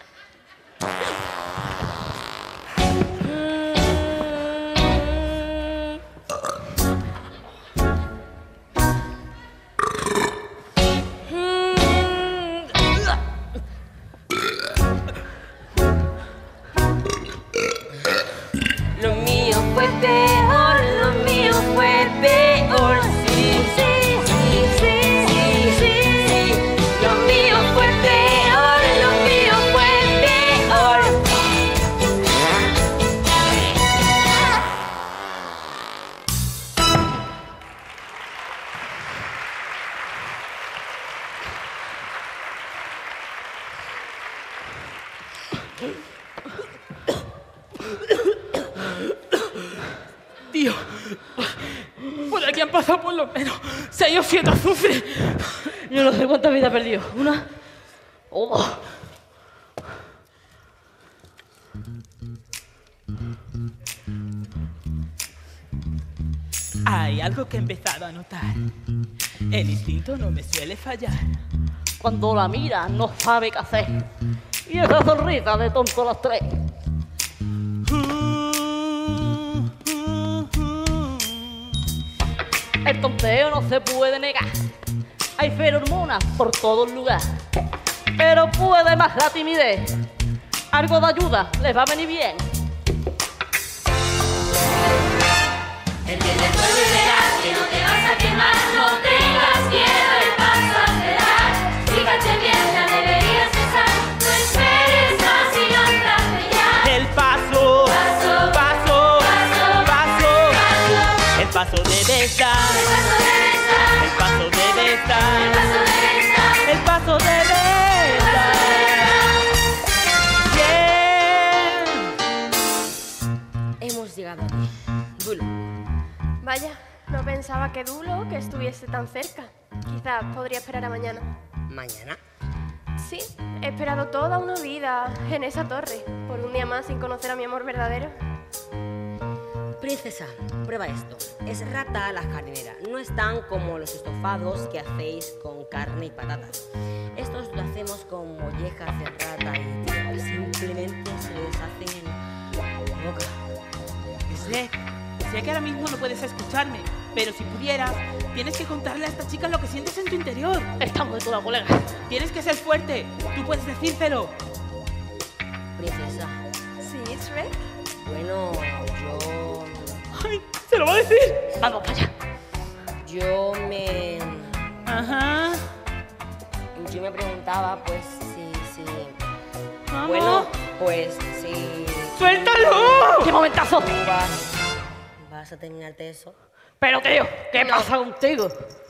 Lo mío fue peor, lo mío fue peor. Sí, sí, sí, sí, sí, sí, sí. Lo mío fue peor, lo mío fue peor. Tío, por aquí han pasado por lo menos seis o siete azufres. Yo no sé cuántas vidas he perdido. Una... Oh. Ay, Hay algo que he empezado a notar. El instinto no me suele fallar. Cuando la mira no sabe qué hacer. Y esa sonrisa de tonto los tres. El tonteo no se puede negar. Hay feromonas por todo el lugar. Pero puede más la timidez. Algo de ayuda les va a venir bien. Entiende el fuego y verás que no te vas a quemar. No tengas miedo, el paso a acelerar. Fíjate bien, ya deberías cesar. No esperes más y lánzate ya. El paso, Paso, paso, paso, paso. paso. El paso debes dar. El paso debes dar. El paso debes dar. El paso debes dar. El paso debes dar. Bien. Hemos llegado aquí. Dulo. Vaya, no pensaba que Dulo que estuviese tan cerca. Quizá podría esperar a mañana. ¿Mañana? Sí, he esperado toda una vida en esa torre, por un día más sin conocer a mi amor verdadero. Princesa, prueba esto. Es rata a la jardinera. No están como los estofados que hacéis con carne y patatas. Estos lo hacemos con mollejas de rata y tierra. Simplemente se deshacen en la boca. Sé, sé que ahora mismo no puedes escucharme, pero si pudieras, tienes que contarle a esta chica lo que sientes en tu interior. Estamos de toda colega. Tienes que ser fuerte. Tú puedes decírselo. Princesa, ¿Sí, Shrek? bueno, yo... ¡Ay! ¡Se lo va a decir! Vamos para allá. Yo me... Ajá. Yo me preguntaba, pues, si... si... Vamos. Bueno, pues, si... ¡Suéltalo! ¡Qué momentazo! tú vas... ¿Vas a terminarte eso? Pero tío, ¿qué pasa contigo?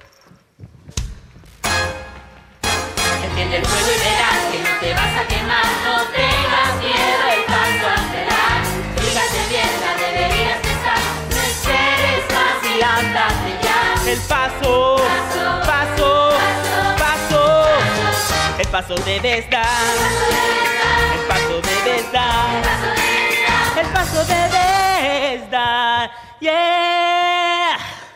Enciende el fuego y verás que no te vas a quemar. No tengas miedo, el paso a acelerar. Fíjate bien, ya deberías cesar. No esperes más y lánzate ya. El paso, Paso, paso, paso, paso. El paso debes dar. El paso debes dar. El paso debes dar. ¡Yeah!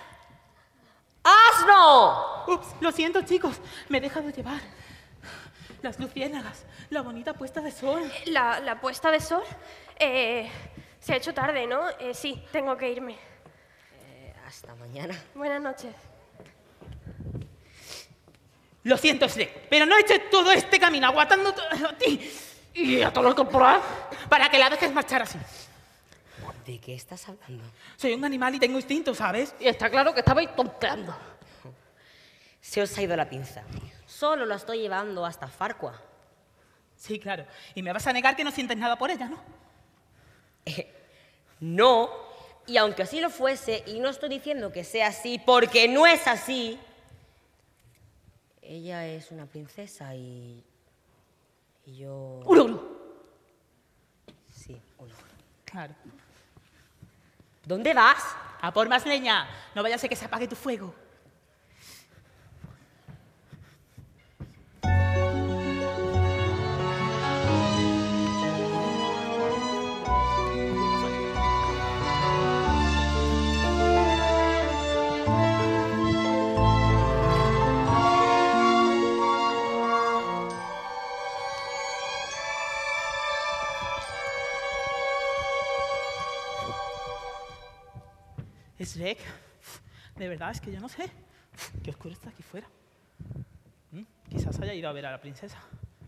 ¡Asno! Ups, lo siento, chicos. Me he dejado llevar. Las luciérnagas, la bonita puesta de sol. ¿La, la puesta de sol? Eh, se ha hecho tarde, ¿no? Eh, sí, tengo que irme. Eh, hasta mañana. Buenas noches. Lo siento, Shrek, pero no he hecho todo este camino aguantando a ti Y a todo el corporal. para que la dejes marchar así. ¿De qué estás hablando? Soy un animal y tengo instinto, ¿sabes? Y está claro que estabais tonteando. Se os ha ido la pinza. Solo lo estoy llevando hasta Farquaad. Sí, claro. Y me vas a negar que no sientes nada por ella, ¿no? Eh, no, y aunque así lo fuese, y no estoy diciendo que sea así, porque no es así, ella es una princesa y... y yo... ¡Uru, uru! Sí, uno. Claro. ¿Dónde vas? A por más leña. No vaya a ser que se apague tu fuego. Shrek, de verdad es que yo no sé. Qué oscuro está aquí fuera. ¿Mm? Quizás haya ido a ver a la princesa.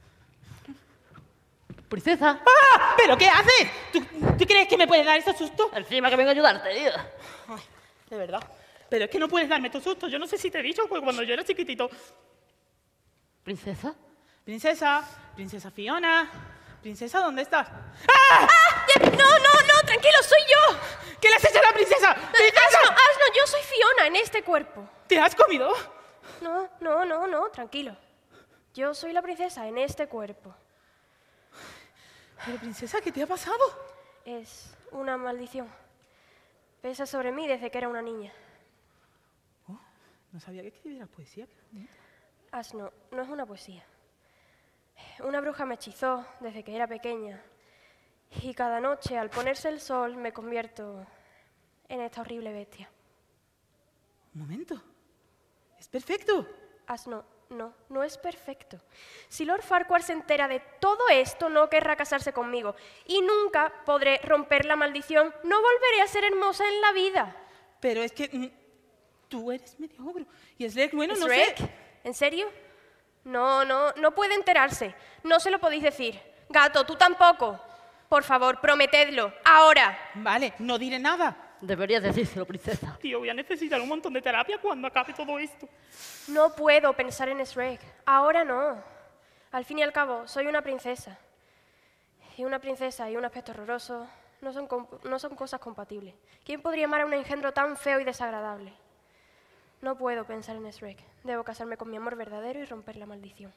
¡Princesa! ¡Ah! ¿Pero qué haces? ¿Tú, ¿Tú crees que me puedes dar ese susto? Encima que vengo a ayudarte, tío. Ay, de verdad. Pero es que no puedes darme tu susto. Yo no sé si te he dicho que cuando yo era chiquitito. ¿Princesa? Princesa, princesa Fiona. Princesa, ¿dónde estás? ¡Ah! ¡Ah! Ya- No, no, no, tranquilo, soy yo. ¿Qué le has hecho a la princesa? ¡Princesa! Asno, Asno, yo soy Fiona en este cuerpo. ¿Te has comido? No, no, no, no, tranquilo. Yo soy la princesa en este cuerpo. Pero princesa, ¿qué te ha pasado? Es una maldición. Pesa sobre mí desde que era una niña. Oh, no sabía que escribieras poesía. Asno, no es una poesía. Una bruja me hechizó desde que era pequeña. Y cada noche, al ponerse el sol, me convierto en esta horrible bestia. Un momento. Es perfecto. Asno, no, no es perfecto. Si Lord Farquhar se entera de todo esto, no querrá casarse conmigo. Y nunca podré romper la maldición. No volveré a ser hermosa en la vida. Pero es que mm, tú eres medio ogro. Y Shrek, bueno, no ¿Shrek? sé. ¿En serio? No, no, no puede enterarse. No se lo podéis decir. Gato, tú tampoco. Por favor, prometedlo. Ahora. Vale, no diré nada. Deberías decírselo, princesa. Tío, voy a necesitar un montón de terapia cuando acabe todo esto. No puedo pensar en Shrek. Ahora no. Al fin y al cabo, soy una princesa. Y una princesa y un aspecto horroroso no son, no son cosas compatibles. ¿Quién podría amar a un engendro tan feo y desagradable? No puedo pensar en Shrek. Debo casarme con mi amor verdadero y romper la maldición.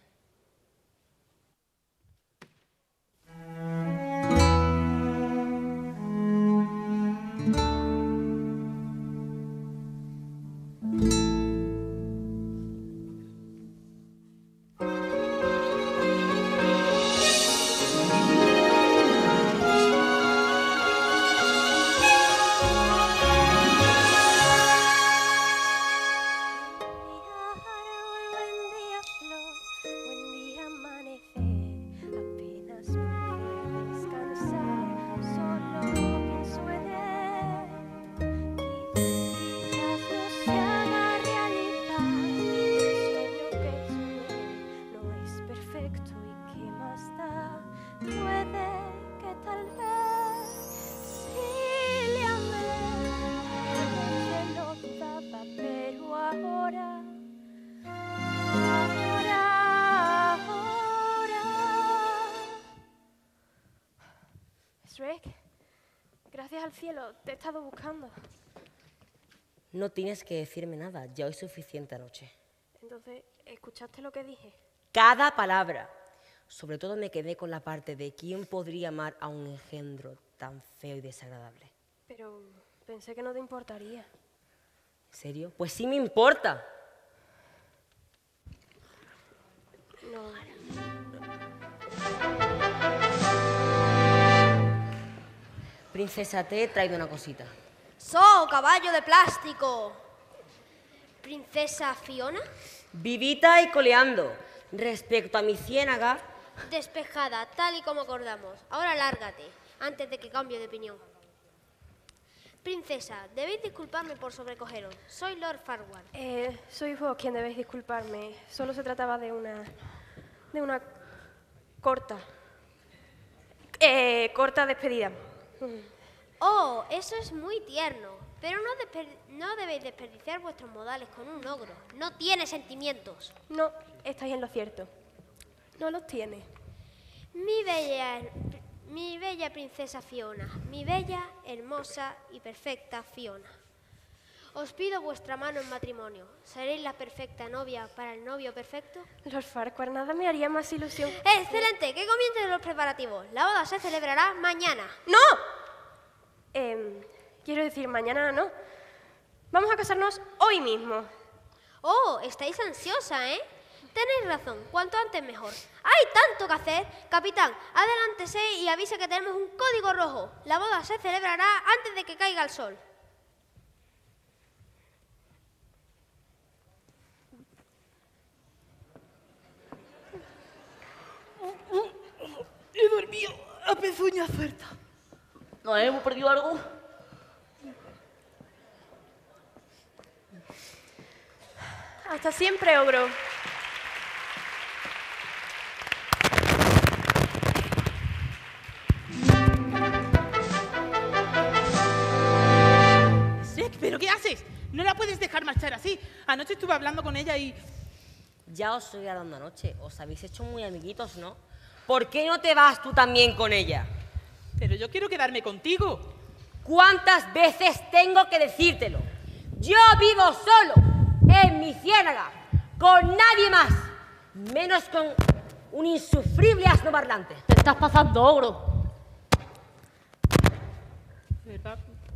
Shrek, gracias al cielo, te he estado buscando. No tienes que decirme nada, ya hoy suficiente anoche. Entonces, ¿escuchaste lo que dije? Cada palabra. Sobre todo me quedé con la parte de quién podría amar a un engendro tan feo y desagradable. Pero pensé que no te importaría. ¿En serio? Pues sí me importa. No. Princesa, te he traído una cosita. ¡So, caballo de plástico! ¿Princesa Fiona? Vivita y coleando. Respecto a mi ciénaga... Despejada, tal y como acordamos. Ahora lárgate, antes de que cambie de opinión. Princesa, debéis disculparme por sobrecogeros. Soy Lord Farquhar. Eh, sois vos quien debéis disculparme. Solo se trataba de una... de una... corta. Eh, corta despedida. Oh, eso es muy tierno. Pero no, desper- no debéis desperdiciar vuestros modales con un ogro. No tiene sentimientos. No, estáis en lo cierto. No los tiene. Mi bella, mi bella princesa Fiona, mi bella, hermosa y perfecta Fiona. Os pido vuestra mano en matrimonio. ¿Seréis la perfecta novia para el novio perfecto? Lord Farquhar, nada me haría más ilusión. ¡Excelente! Que comiencen los preparativos. La boda se celebrará mañana. ¡No! Eh, quiero decir, mañana no. Vamos a casarnos hoy mismo. Oh, estáis ansiosa, ¿eh? Tenéis razón, cuanto antes mejor. ¡Hay tanto que hacer! Capitán, adelántese y avise que tenemos un código rojo. La boda se celebrará antes de que caiga el sol. He dormido a pezuña suelta. ¿No hemos perdido algo? Hasta siempre, ogro. Shrek, ¿pero qué haces? No la puedes dejar marchar así. Anoche estuve hablando con ella y... Ya os estoy hablando anoche. Os habéis hecho muy amiguitos, ¿no? ¿Por qué no te vas tú también con ella? Pero yo quiero quedarme contigo. ¿Cuántas veces tengo que decírtelo? Yo vivo solo, en mi ciénaga, con nadie más, menos con un insufrible asno parlante. Te estás pasando, ogro. ¿Verdad?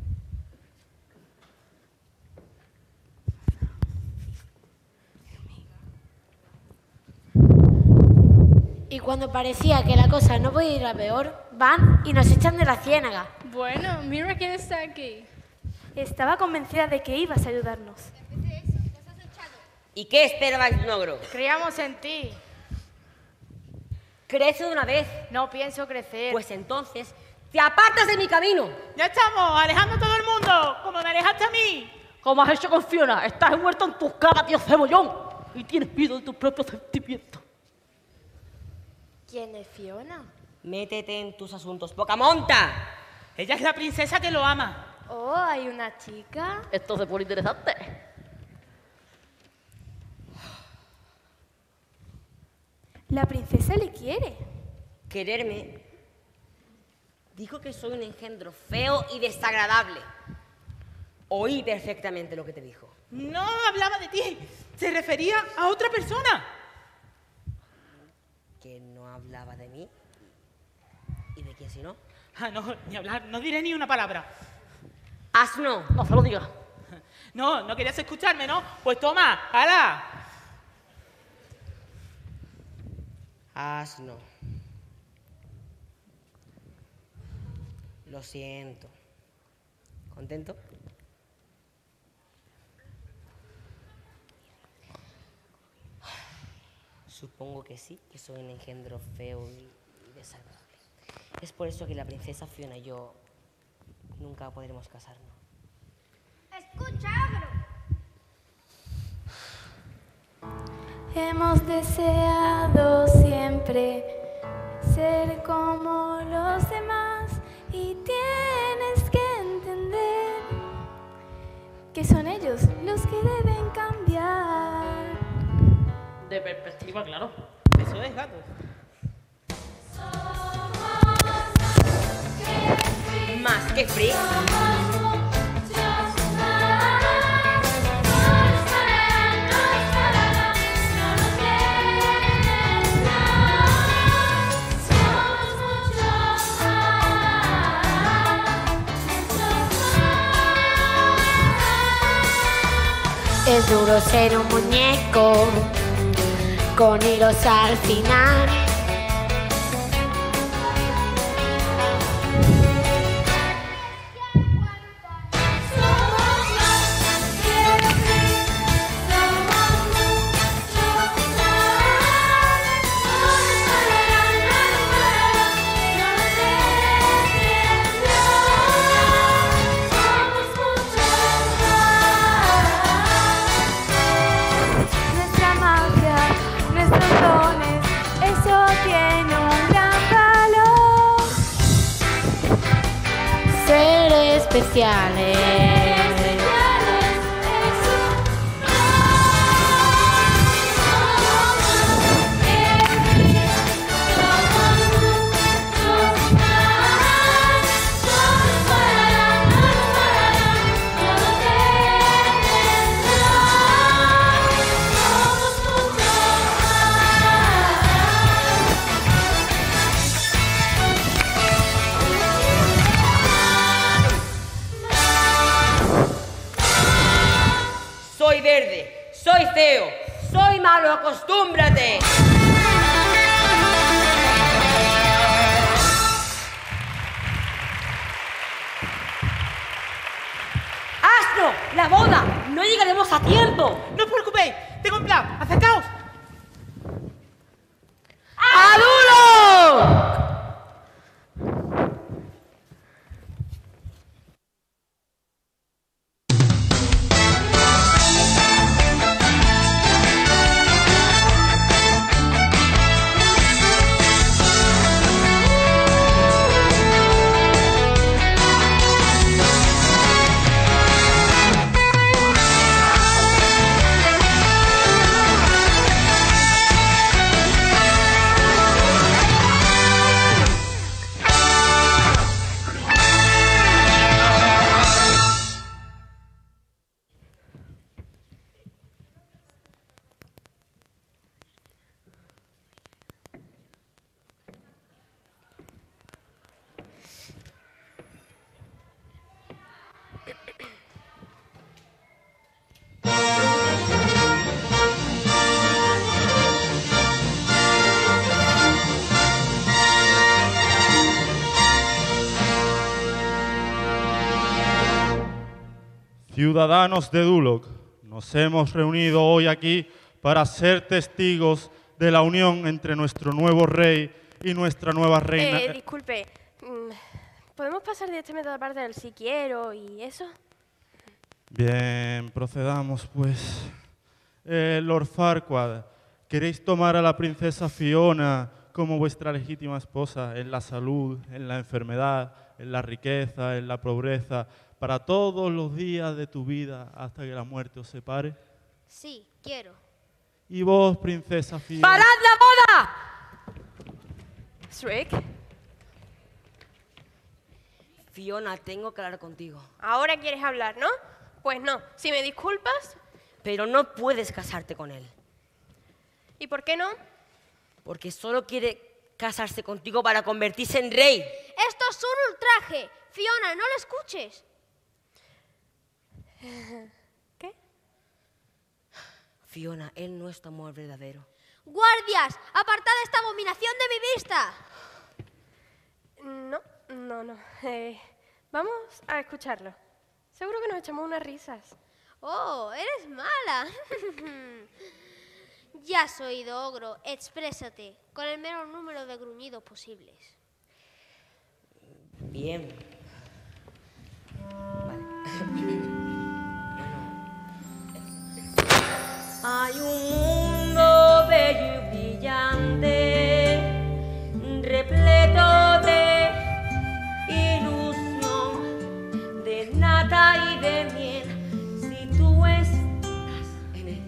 Y cuando parecía que la cosa no podía ir a peor, van y nos echan de la ciénaga. Bueno, mira quién está aquí. Estaba convencida de que ibas a ayudarnos. ¿Y qué esperabais de un ogro? Creíamos en ti. Crece de una vez. No pienso crecer. Pues entonces, te apartas de mi camino. Ya estamos, alejando a todo el mundo, como me alejaste a mí. Como has hecho con Fiona, estás envuelto en tus caras, tío cebollón. Y tienes miedo de tus propios sentimientos. ¿Quién es Fiona? Métete en tus asuntos, Pocamonta. Ella es la princesa que lo ama. Oh, hay una chica. Esto se pone interesante. La princesa le quiere. Quererme. Dijo que soy un engendro feo y desagradable. Oí perfectamente lo que te dijo. No hablaba de ti. Se refería a otra persona. ¿Que no hablaba de mí? ¿Y de quién si no? Ah, no, ni hablar. No diré ni una palabra. Asno. No se lo digas. No, no querías escucharme, ¿no? Pues toma, hala. Asno. Lo siento. ¿Contento? Supongo que sí, que soy un engendro feo y desagradable. Es por eso que la princesa Fiona y yo nunca podremos casarnos. Escucha, Agro. Hemos deseado siempre ser como los demás y tienes que entender que son ellos los que deben cambiar. De perspectiva, claro. Eso es, gato. Más que free. Es duro ser un muñeco con hilos al final. Nuestra magia, nuestros dones, eso tiene un gran valor. Ser especiales. Soy verde, soy feo, soy malo, acostúmbrate. ¡Asno! ¡La boda! ¡No llegaremos a tiempo! No os preocupéis, tengo un plan. Acercaos. ¡Adulo! Ciudadanos de Duloc, Nos hemos reunido hoy aquí para ser testigos de la unión entre nuestro nuevo rey y nuestra nueva reina. Eh, disculpe, ¿podemos pasar directamente a la parte del si quiero y eso? Bien, procedamos pues. Eh, Lord Farquaad, ¿queréis tomar a la princesa Fiona como vuestra legítima esposa en la salud, en la enfermedad, en la riqueza, en la pobreza, para todos los días de tu vida hasta que la muerte os separe? Sí, quiero. ¿Y vos, princesa Fiona? ¡Parad la boda! Shrek. Fiona, tengo que hablar contigo. Ahora quieres hablar, ¿no? Pues no. Si me disculpas... Pero no puedes casarte con él. ¿Y por qué no? Porque solo quiere casarse contigo para convertirse en rey. Esto es un ultraje. Fiona, no lo escuches. ¿Qué? Fiona, él no es tu amor verdadero. ¡Guardias! ¡Apartad esta abominación de mi vista! No, no, no. Eh, vamos a escucharlo. Seguro que nos echamos unas risas. ¡Oh, eres mala! Ya has oído, ogro. Exprésate con el menor número de gruñidos posibles. Bien. Hay un mundo bello y brillante, repleto de ilusión, de nata y de miel. Si tú estás en él,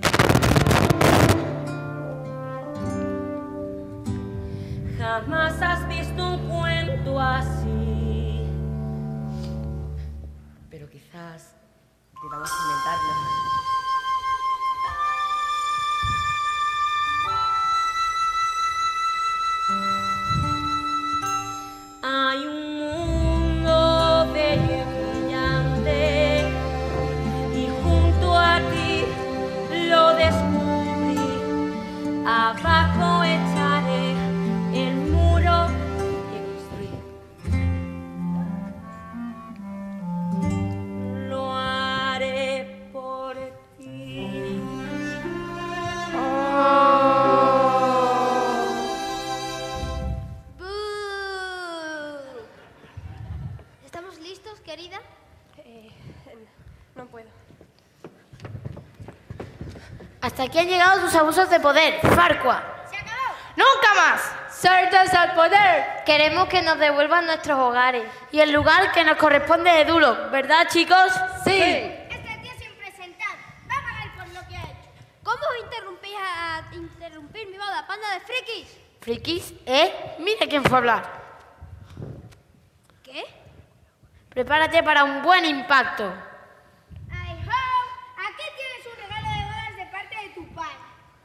jamás has visto un cuento así, pero quizás debamos inventarlo. Hay un mundo bello y brillante y junto a ti lo descubrí. Abajo echaré el muro que construí. Lo haré por ti. ¿Estamos listos, querida? Eh, no puedo. Hasta aquí han llegado tus abusos de poder, Farquaad. ¡Nunca más! ¡Cerdos al poder! Queremos que nos devuelvan nuestros hogares y el lugar que nos corresponde de Duloc, ¿verdad, chicos? Sí. Este tío sin presentar va a pagar por lo que ha hecho. ¿Cómo interrumpís a interrumpir mi boda, panda de frikis? ¿Frikis? ¿Eh? Mira quién fue a hablar. ¿Qué? Prepárate para un buen impacto. Ay, ho, aquí tienes un regalo de bodas de parte de tu padre.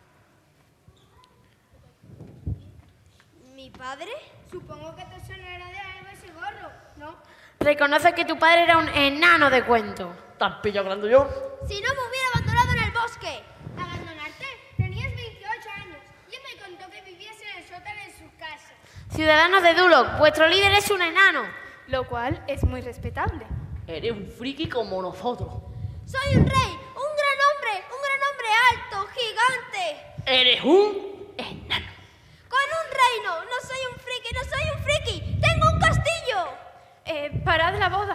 ¿Mi padre? Supongo que te sonará de algo ese gorro, ¿no? Reconoce que tu padre era un enano de cuento. ¿Tan pilla grande yo? Si no me hubiera abandonado en el bosque. ¿Abandonarte? Tenías veintiocho años. Y me contó que vivías en el sótano de su casa. Ciudadanos de Duloc, vuestro líder es un enano. Lo cual es muy respetable. Eres un friki como nosotros. Soy un rey, un gran hombre, un gran hombre alto, gigante. Eres un enano. Con un reino, no soy un friki, no soy un friki. Tengo un castillo. Eh, parad la boda.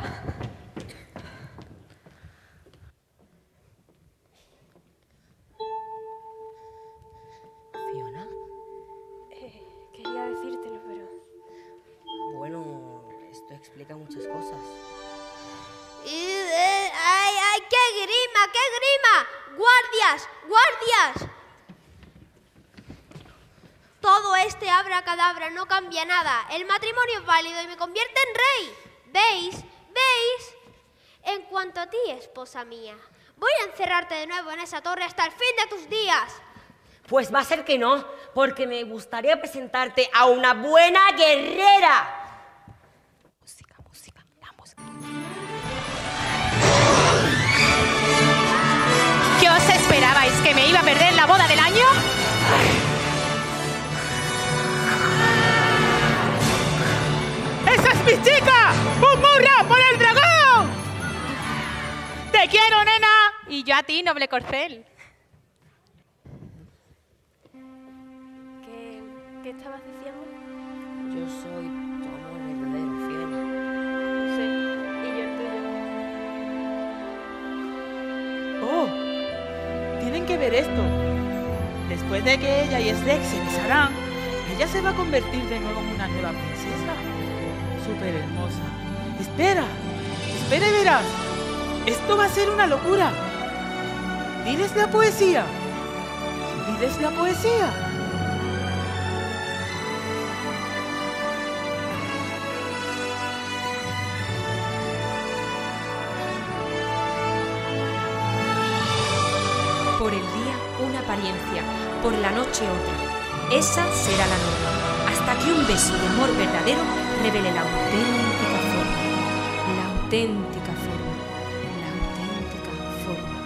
¿Fiona? Eh, quería decírtelo, pero... Bueno, esto explica muchas cosas. ¡Ay, ay, qué grima, qué grima! ¡Guardias, guardias! Todo este abracadabra no cambia nada. El matrimonio es válido y me convierte en rey. ¿Veis? ¿Veis? En cuanto a ti, esposa mía, voy a encerrarte de nuevo en esa torre hasta el fin de tus días. Pues va a ser que no, porque me gustaría presentarte a una buena guerrera. Música, música, la música. ¿Qué os esperabais? ¿Que me iba a perder la boda del año? ¡Esa es mi chica! ¡Un murra por el dragón! ¡Te quiero, nena! Y yo a ti, noble corcel. ¿Qué, qué estabas diciendo? Yo soy tu amor verdadero, Fiona. Sí, y yo el tuyo. ¡Oh! Tienen que ver esto. Después de que ella y Shrek se besarán, ella se va a convertir de nuevo en una nueva princesa. Súper hermosa. ¡Espera! ¡Espera y verás! ¡Esto va a ser una locura! ¡Diles la poesía! ¡Diles la poesía! Por el día una apariencia, por la noche otra. Esa será la norma, hasta que un beso de amor verdadero revele la auténtica forma. La auténtica forma. La auténtica forma.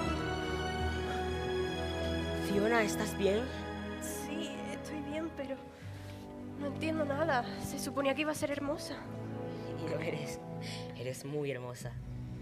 Fiona, ¿estás bien? Sí, estoy bien, pero no entiendo nada. Se suponía que iba a ser hermosa. Y lo eres. Eres muy hermosa.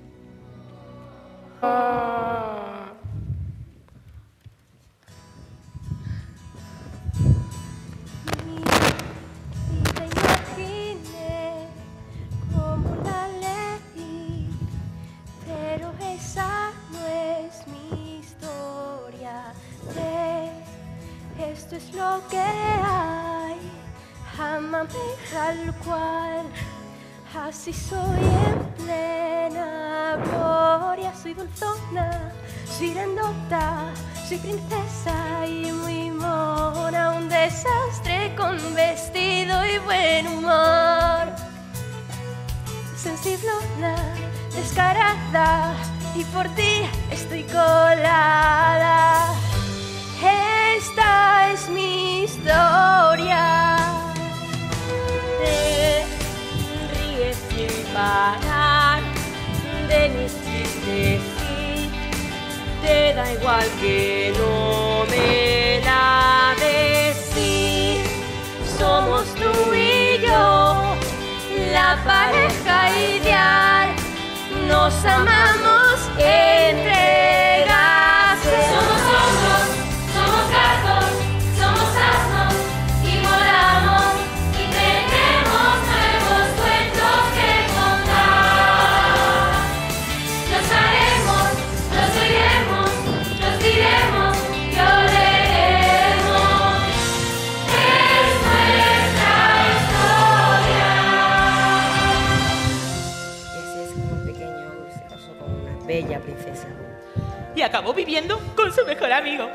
Y te imaginé como la leí, pero esa no es mi historia. De esto es lo que hay, ámame tal cual, así soy en plena gloria. Soy dulzona, soy grandota, soy princesa y muy mona, un desastre con vestido y buen humor. Sensiblona, descarada, y por ti estoy colada. Esta es mi historia. Te ríes sin parar de mis chistes y te da igual que no me la des. Sí, somos tú y yo, la pareja ideal. Nos amamos entre gases. Somos osos, somos gatos, somos asnos y volamos y tenemos nuevos cuentos que contar. Los haremos, los oiremos, los diremos y oleremos. Es nuestra historia. Ese es como un pequeño ogro se casó con una bella princesa. Y acabó viviendo con su mejor amigo.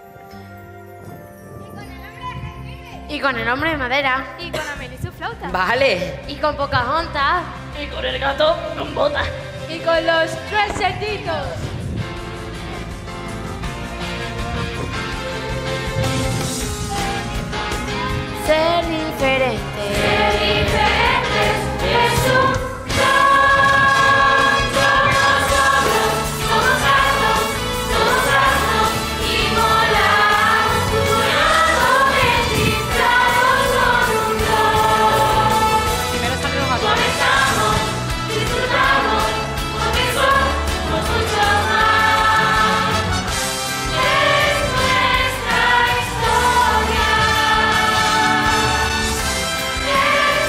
Y con el hombre de madera. Y con Amelie y su flauta. Vale. Y con Pocahontas. Y con el gato con botas. Y con los tres cerditos. Ser diferente. Ser diferentes es un don. Somos ogros, somos gatos, somos asnos y volamos. Jurado descifrados con un don. Primero salen los gatos. Comenzamos, disfrutamos, porque somos mucho más. Es nuestra historia. Es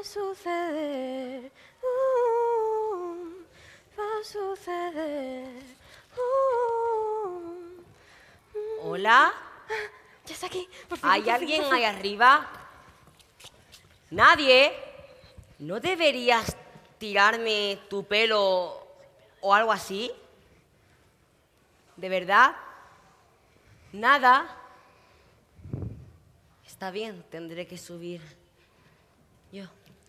suceder, uh, va a suceder. Uh, ¿Hola? Ya está aquí. Por fin, ¿Hay por fin, alguien por fin. ahí arriba? ¿Nadie? ¿No deberías tirarme tu pelo o algo así? ¿De verdad? ¿Nada? Está bien, tendré que subir yo.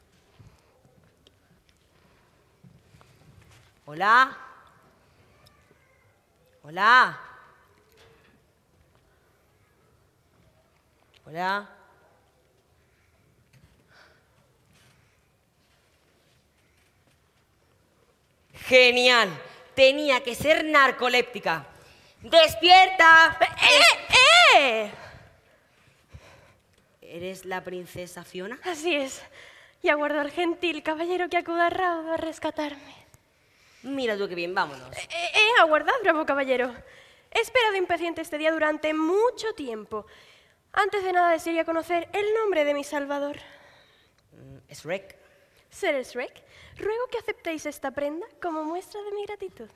¿Hola? ¿Hola? ¿Hola? Genial. Tenía que ser narcoléptica. ¡Despierta! ¡Eh, eh! ¿Eres la princesa Fiona? Así es. Y aguardo al gentil caballero que acuda raudo a rescatarme. Mira tú qué bien, vámonos. Eh, eh, aguardad, bravo caballero. He esperado impaciente este día durante mucho tiempo. Antes de nada desearía conocer el nombre de mi salvador. Mm, Shrek. Ser Shrek, ruego que aceptéis esta prenda como muestra de mi gratitud.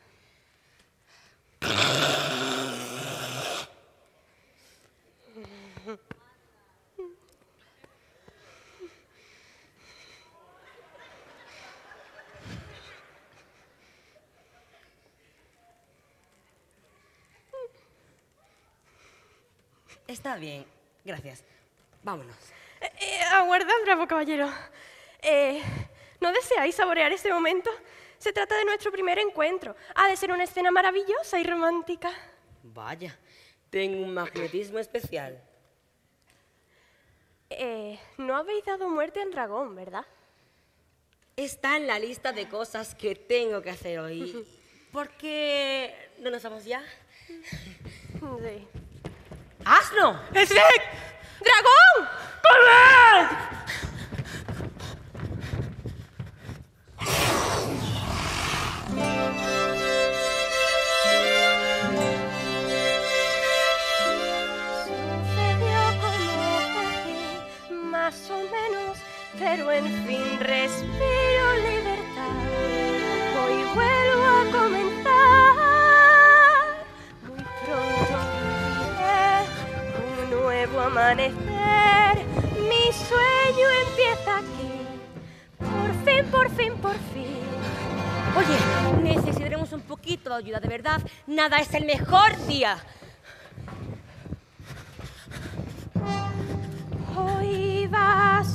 Está bien, gracias. Vámonos. Eh, eh, aguardad, bravo caballero. Eh, ¿No deseáis saborear este momento? Se trata de nuestro primer encuentro. Ha de ser una escena maravillosa y romántica. Vaya, tengo un magnetismo especial. Eh, no habéis dado muerte al dragón, ¿verdad? Está en la lista de cosas que tengo que hacer hoy. ¿Por qué no nos vamos ya? Sí. ¡Asno! ¡Shrek! ¡Dragón! ¡Corre! Sucedió como aquí, más o menos, pero en fin respiro libertad. Hoy vuelvo a comenzar. Muy pronto viviré un nuevo amanecer. Mi sueño empieza aquí. Por fin, por fin, por fin. Oye, necesitaremos un poquito de ayuda, de verdad. Nada es el mejor día. Hoy va a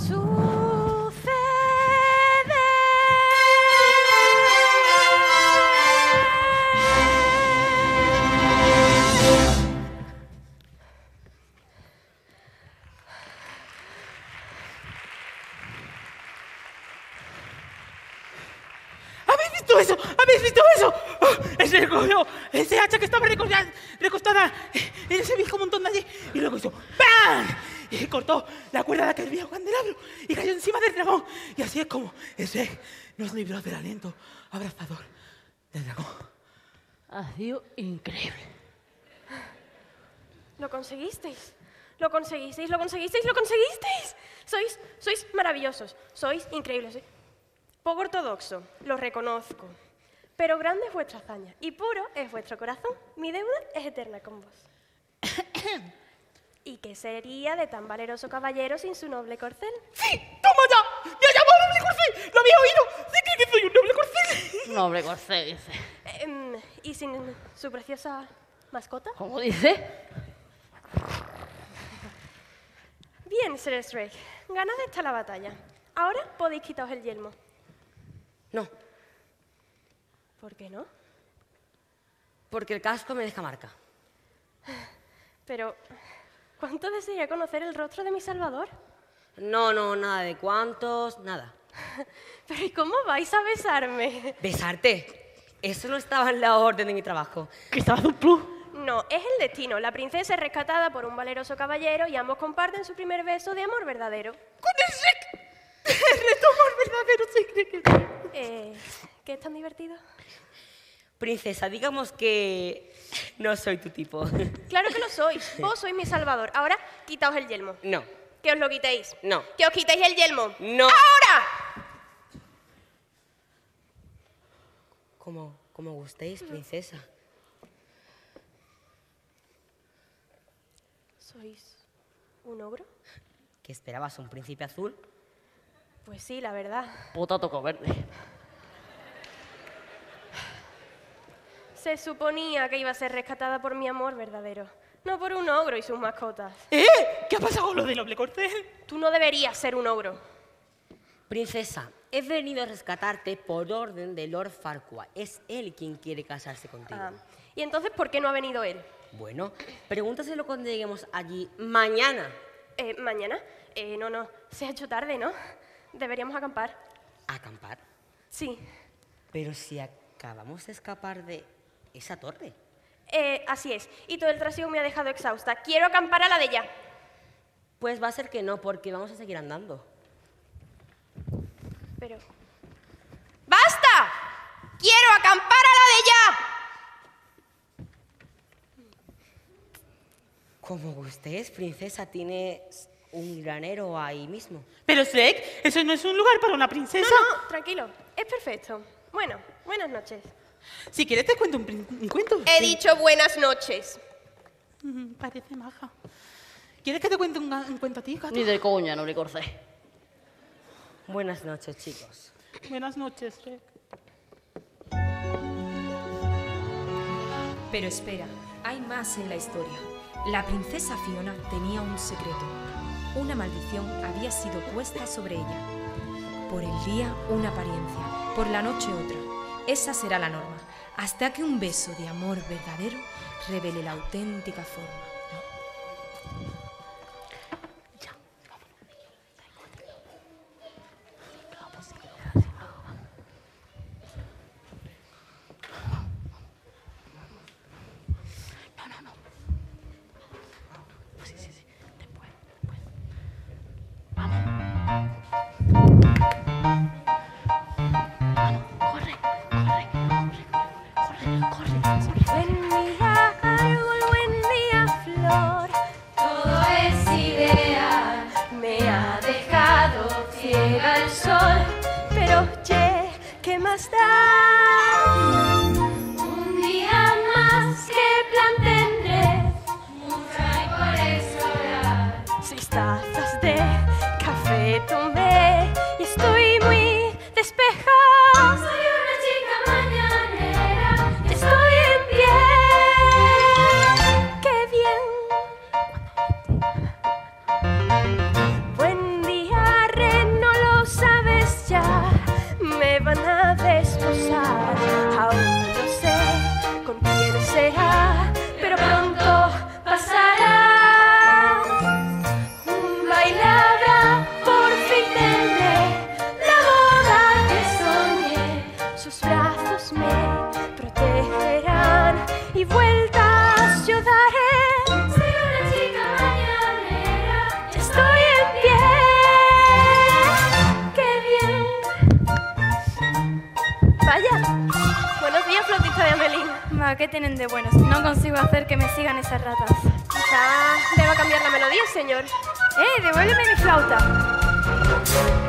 ¿Habéis visto eso? ¿Habéis visto eso? ¡Oh! Ese cogió ese hacha que estaba recostada, recostada en ese viejo montón de allí y luego hizo ¡pam! Y cortó la cuerda de aquel viejo candelabro y cayó encima del dragón. Y así es como ese nos libró del aliento abrazador del dragón. Ha sido increíble. Lo conseguisteis. Lo conseguisteis, lo conseguisteis, lo conseguisteis. Sois, sois maravillosos. Sois increíbles. ¿eh? Poco ortodoxo, lo reconozco. Pero grande es vuestra hazaña y puro es vuestro corazón. Mi deuda es eterna con vos. ¿Y qué sería de tan valeroso caballero sin su noble corcel? ¡Sí! ¡Toma ya! ¡Ya llamo a noble corcel! ¡Lo había oído! ¡Sí cree que soy un noble corcel! Noble corcel, dice. Em, ¿Y sin su preciosa mascota? ¿Cómo dice? Bien, Ser Shrek. Ganada está la batalla. Ahora podéis quitaros el yelmo. No, ¿Por qué no? porque el casco me deja marca. Pero, ¿cuánto desearía conocer el rostro de mi salvador? No, no, nada de cuántos, nada. Pero ¿y cómo vais a besarme? ¿Besarte? Eso no estaba en la orden de mi trabajo. ¿Que estabas un plus? No, es el destino. La princesa es rescatada por un valeroso caballero y ambos comparten su primer beso de amor verdadero. ¡Con el Shrek! ¡El amor verdadero! Sí cree que sí. Eh, ¿Qué es tan divertido? Princesa, digamos que no soy tu tipo. Claro que lo sois. Vos sois mi salvador. Ahora, quitaos el yelmo. No. Que os lo quitéis. No. Que os quitéis el yelmo. No. ¡Ahora! Como, como gustéis, princesa. ¿Sois un ogro? ¿Qué esperabas, un príncipe azul? Pues sí, la verdad. Puta tocó verde. Se suponía que iba a ser rescatada por mi amor verdadero, no por un ogro y sus mascotas. ¿Eh? ¿Qué ha pasado con lo del noble corcel? Tú no deberías ser un ogro. Princesa, he venido a rescatarte por orden de Lord Farquaad. Es él quien quiere casarse contigo. Ah, ¿y entonces por qué no ha venido él? Bueno, pregúntaselo cuando lleguemos allí mañana. Eh, ¿Mañana? Eh, no, no, se ha hecho tarde, ¿no? Deberíamos acampar. ¿Acampar? Sí. Pero si acabamos de escapar de esa torre. Eh, así es, y todo el trasiego me ha dejado exhausta. Quiero acampar a la de ya. Pues va a ser que no, porque vamos a seguir andando. Pero... ¡Basta! ¡Quiero acampar a la de ya! Como gustéis, princesa, tienes un granero ahí mismo. Pero Shrek, eso no es un lugar para una princesa. No, no, tranquilo, es perfecto. Bueno, buenas noches. Si quieres te cuento un, prin- un cuento. He Sí. dicho buenas noches. Mm, parece maja. ¿Quieres que te cuente un, ga- un cuento a ti, gato? Ni de coña, no le corcé. Buenas noches, chicos. Buenas noches, Shrek. Pero espera, hay más en la historia. La princesa Fiona tenía un secreto. Una maldición había sido puesta sobre ella. Por el día, una apariencia. Por la noche, otra. Esa será la norma, hasta que un beso de amor verdadero revele la auténtica forma. Buen día árbol, buen día flor, todo es ideal. Me ha dejado ciega el sol, pero che, ¿qué más da? Un día más, ¿qué plan tendré? Mucho hay por explorar. Seis tazas de café tomé y estoy muy despejada. Soy una chica mañanera, estoy en pie. ¡Qué bien! Buen día, Ren, no lo sabes ya. Me van a desposar. Aún no sé con quién será, pero pronto pasará. Un baile habrá, por fin tendré la boda que soñé. Sus brazos me protegerán y vueltas yo daré. Soy una chica mañanera, ya estoy en pie. ¡Qué bien! Vaya. Buenos días, flautista de Amelín. Ma, ¿qué tienen de buenos? No consigo hacer que me sigan esas ratas. Quizá deba cambiar la melodía, señor. ¡Eh, devuélveme mi flauta!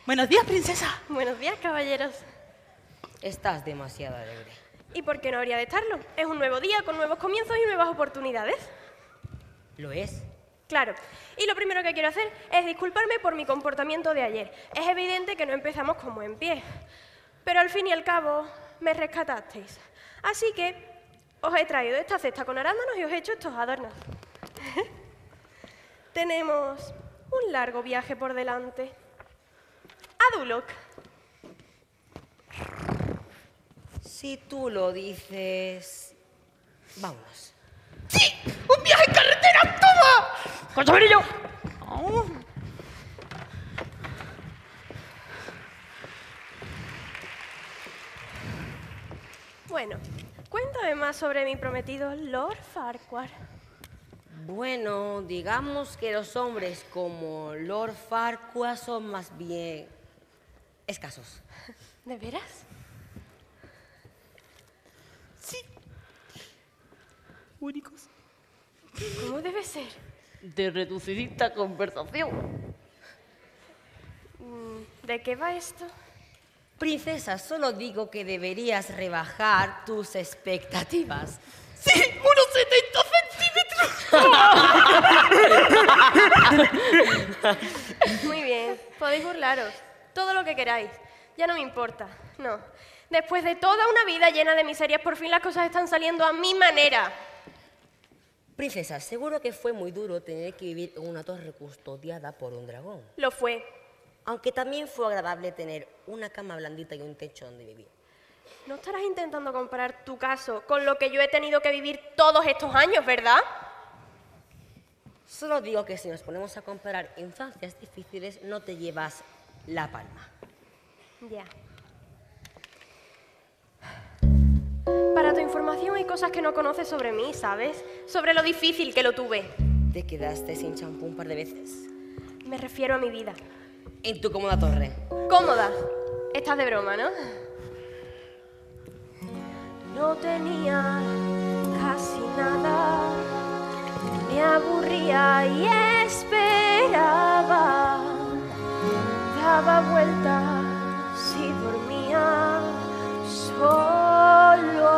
Buenos días, princesa. Buenos días, caballeros. Estás demasiado alegre. ¿Y por qué no habría de estarlo? Es un nuevo día con nuevos comienzos y nuevas oportunidades. ¿Lo es? Claro. Y lo primero que quiero hacer es disculparme por mi comportamiento de ayer. Es evidente que no empezamos como en pie. Pero al fin y al cabo, me rescatasteis. Así que os he traído esta cesta con arándanos y os he hecho estos adornos. Tenemos un largo viaje por delante. A Duloc. Si tú lo dices... Vámonos. ¡Sí! ¡Un viaje en carretera! ¡Toma! ¡Conchaverillo! Oh. Bueno, cuéntame más sobre mi prometido Lord Farquhar. Bueno, digamos que los hombres como Lord Farquhar son más bien escasos. ¿De veras? Sí. Únicos. ¿Cómo debe ser? De reducidita conversación. ¿De qué va esto? Princesa, solo digo que deberías rebajar tus expectativas. ¡Sí! ¡Unos setenta centímetros! Muy bien, podéis burlaros. Todo lo que queráis. Ya no me importa. No. Después de toda una vida llena de miserias, por fin las cosas están saliendo a mi manera. Princesa, seguro que fue muy duro tener que vivir en una torre custodiada por un dragón. Lo fue. Aunque también fue agradable tener una cama blandita y un techo donde vivir. No estarás intentando comparar tu caso con lo que yo he tenido que vivir todos estos años, ¿verdad? Solo digo que si nos ponemos a comparar infancias difíciles, no te llevas la palma. Ya. Para tu información hay cosas que no conoces sobre mí, ¿sabes? Sobre lo difícil que lo tuve. ¿Te quedaste sin champú un par de veces? Me refiero a mi vida. En tu cómoda torre. ¿Cómoda? Estás de broma, ¿no? No tenía casi nada. Me aburría y esperaba. Daba vueltas y dormía. Solo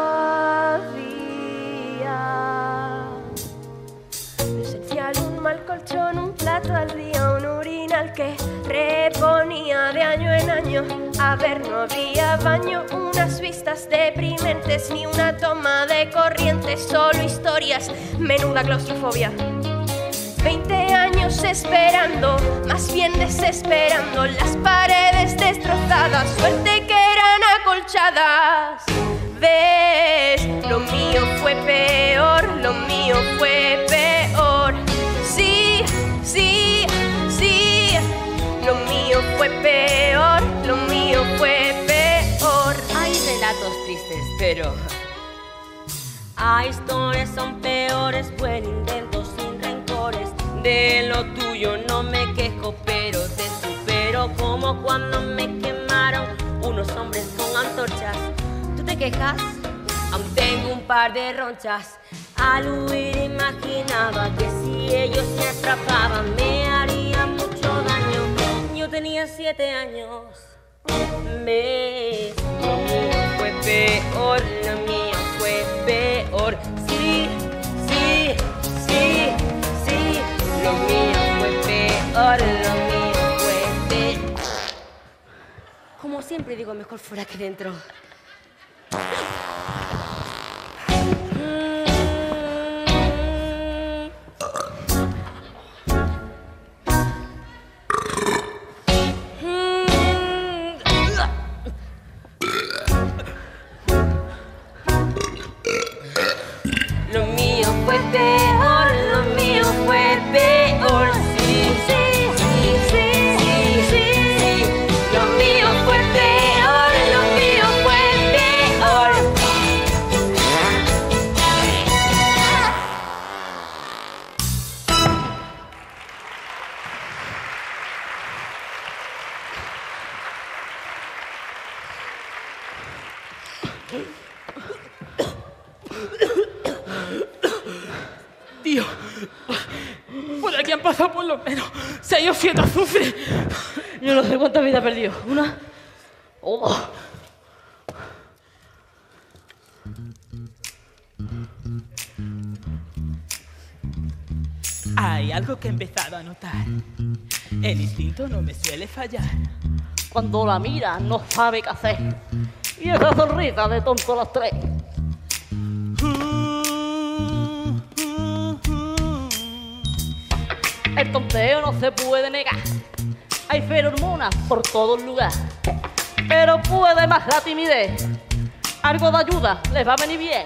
había lo esencial, un mal colchón, un plato al día, un urinal que reponía de año en año. A ver, no había baño, unas vistas deprimentes, ni una toma de corriente, solo historias, menuda claustrofobia. Veinte años esperando, más bien desesperando, las paredes destrozadas, suerte que eran acolchadas. ¿Ves? Lo mío fue peor, lo mío fue peor. Sí, sí, sí, lo mío fue peor, lo mío fue peor. Hay relatos tristes, pero... hay historias son peores, buen intento sin rencores. De lo tuyo no me quejo, pero te supero, como cuando me quemaron unos hombres con antorchas. ¿Tú te quejas? Aún tengo un par de ronchas. Al huir imaginaba que si ellos me atrapaban me haría mucho daño. Yo tenía siete años. ¿Ves? Lo mío fue peor, lo mío fue peor. Sí, sí, sí, sí. Lo mío fue peor, lo mío fue peor. Como siempre digo, mejor fuera que dentro. Lo mío fue peor, lo mío fue peor. Sí, sí, sí, sí, sí, sí. Lo mío fue peor, lo mío fue peor. Tío, por aquí han pasado por lo menos seis o siete azufres. Yo no sé cuántas vidas he perdido. Una o dos. Hay algo que he empezado a notar. El instinto no me suele fallar. Cuando la mira no sabe qué hacer. Y esa sonrisa de tonto los tres. El tonteo no se puede negar. Hay feromonas por todo el lugar. Pero puede más la timidez. Algo de ayuda les va a venir bien.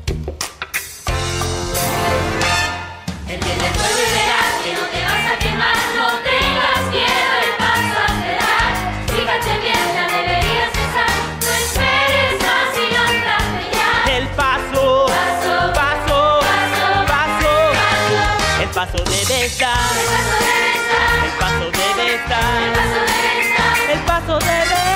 Entiende el fuego y verás que no te vas a quemar. No tengas miedo, el paso a acelerar. Fíjate bien, ya deberías cesar. No esperes más y lánzate ya. El paso, paso, paso, paso, paso, paso. El paso debes dar. El paso debes dar. El paso debes dar. El paso debes dar. El paso debes dar.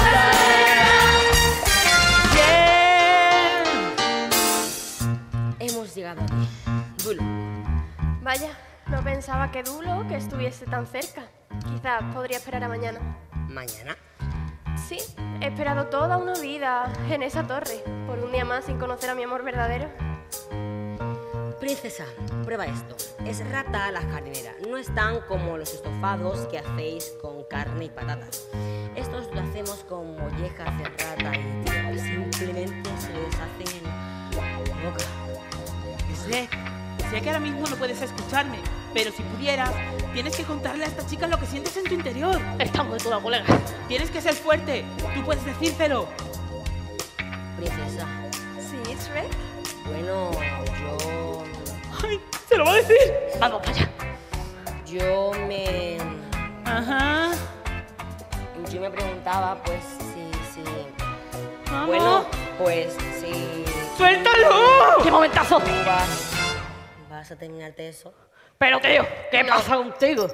Bien. Hemos llegado aquí. Dulo. Vaya, no pensaba que Dulo que estuviese tan cerca. Quizás podría esperar a mañana. ¿Mañana? Sí, he esperado toda una vida en esa torre, por un día más sin conocer a mi amor verdadero. Princesa, prueba esto. Es rata a la jardinera. No están como los estofados que hacéis con carne y patatas. Estos lo hacemos con mollejas de rata y tierra. Simplemente se lo deshacen en la boca. Sé, sé que ahora mismo no puedes escucharme, pero si pudieras, tienes que contarle a esta chica lo que sientes en tu interior. Estamos de toda colega. Tienes que ser fuerte. Tú puedes decírselo. Princesa. ¿Sí, Shrek? Bueno, yo... ¡Ay! ¡Se lo va a decir! Vamos para allá. Yo me... Ajá. Yo me preguntaba, pues, si... si... Vamos. Bueno, pues, si... ¡Suéltalo! ¡Qué momentazo! Tú vas... ¿Vas a terminarte eso? Pero, tío, ¿qué No. pasa contigo?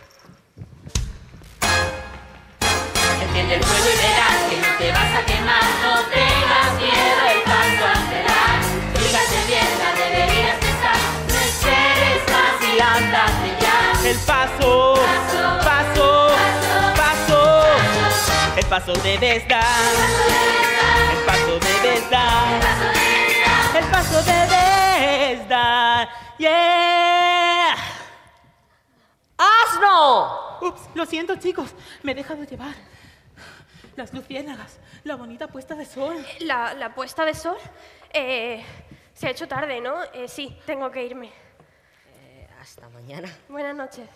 Enciende el fuego y verás que no te vas a quemar. No tengas miedo, el paso a acelerar. Fíjate bien, ya deberías cesar. No esperes más y ándate ya. El paso, Paso, paso, paso, paso. El paso debes dar. El paso debes dar. El paso debes dar. ¡Yeah! ¡Asno! Ups, lo siento, chicos. Me he dejado llevar. Las luciérnagas, la bonita puesta de sol. ¿La, la puesta de sol? Eh, se ha hecho tarde, ¿no? Eh, sí, tengo que irme. Eh, hasta mañana. Buenas noches.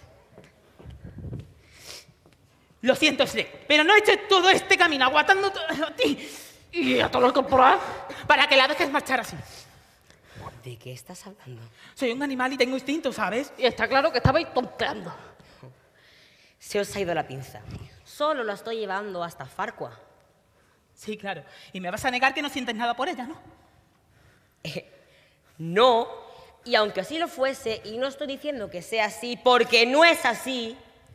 Lo siento, Shrek, pero no he hecho todo este camino aguantando a ti y a todo el corporal para que la dejes marchar así. ¿De qué estás hablando? Soy un animal y tengo instinto, ¿sabes? Y está claro que estabais tonteando. Se os ha ido la pinza. Solo la estoy llevando hasta Farquaad. Sí, claro. Y me vas a negar que no sientes nada por ella, ¿no? Eh, no. Y aunque así lo fuese, y no estoy diciendo que sea así, porque no es así,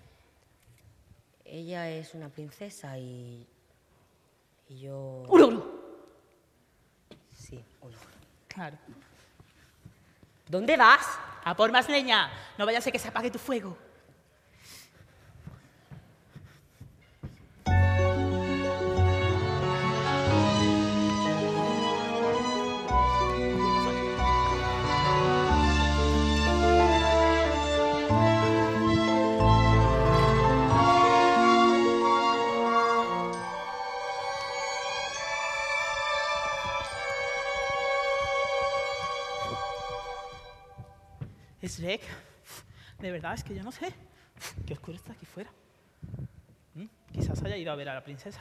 ella es una princesa y... y yo... ¡Un ogro! Sí, un ogro. Claro. ¿Dónde vas? A por más leña. No vaya a ser que se apague tu fuego. Shrek, de verdad es que yo no sé. Qué oscuro está aquí fuera. ¿Mm? Quizás haya ido a ver a la princesa.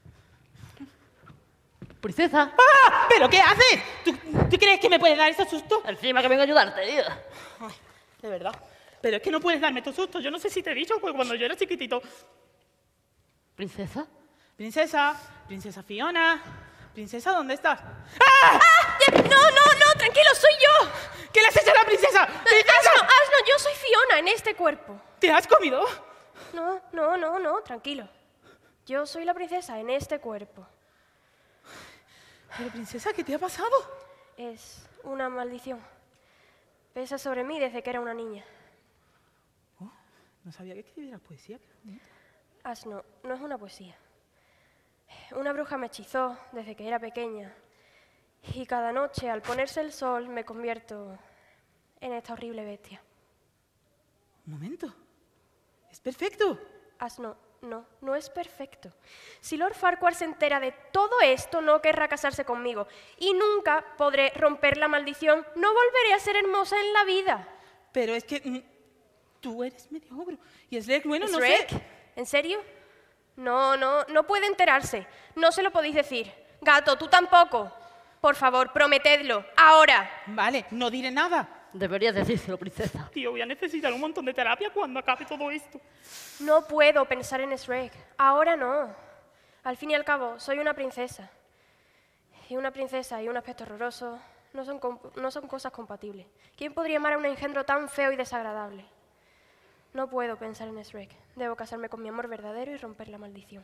¡Princesa! ¡Ah! ¿Pero qué haces? ¿Tú, ¿Tú crees que me puedes dar ese susto? Encima que vengo a ayudarte, tío. Ay, de verdad. Pero es que no puedes darme estos sustos. Yo no sé si te he dicho pues, cuando yo era chiquitito. ¿Princesa? Princesa, princesa Fiona. Princesa, ¿dónde estás? ¡Ah! Ya- ¡No, no, no! ¡Tranquilo, soy yo! ¿Qué le has hecho a la princesa? ¡Princesa! ¡Asno, Asno! Yo soy Fiona en este cuerpo. ¿Te has comido? No, no, no, no, tranquilo. Yo soy la princesa en este cuerpo. Pero, princesa, ¿qué te ha pasado? Es una maldición. Pesa sobre mí desde que era una niña. Oh, no sabía que escribieras poesía. Asno, no es una poesía. Una bruja me hechizó desde que era pequeña. Y cada noche, al ponerse el sol, me convierto en esta horrible bestia. Un momento. ¿Es perfecto? Asno, no, no es perfecto. Si Lord Farquhar se entera de todo esto, no querrá casarse conmigo. Y nunca podré romper la maldición. No volveré a ser hermosa en la vida. Pero es que mm, tú eres medio ogro. Y Shrek, bueno, no ¿Shrek? sé... ¿En serio? No, no, no puede enterarse. No se lo podéis decir. Gato, tú tampoco. Por favor, prometedlo. Ahora. Vale, no diré nada. Deberías decírselo, princesa. Tío, voy a necesitar un montón de terapia cuando acabe todo esto. No puedo pensar en Shrek. Ahora no. Al fin y al cabo, soy una princesa. Y una princesa y un aspecto horroroso no son, no son cosas compatibles. ¿Quién podría amar a un engendro tan feo y desagradable? No puedo pensar en Shrek. Debo casarme con mi amor verdadero y romper la maldición.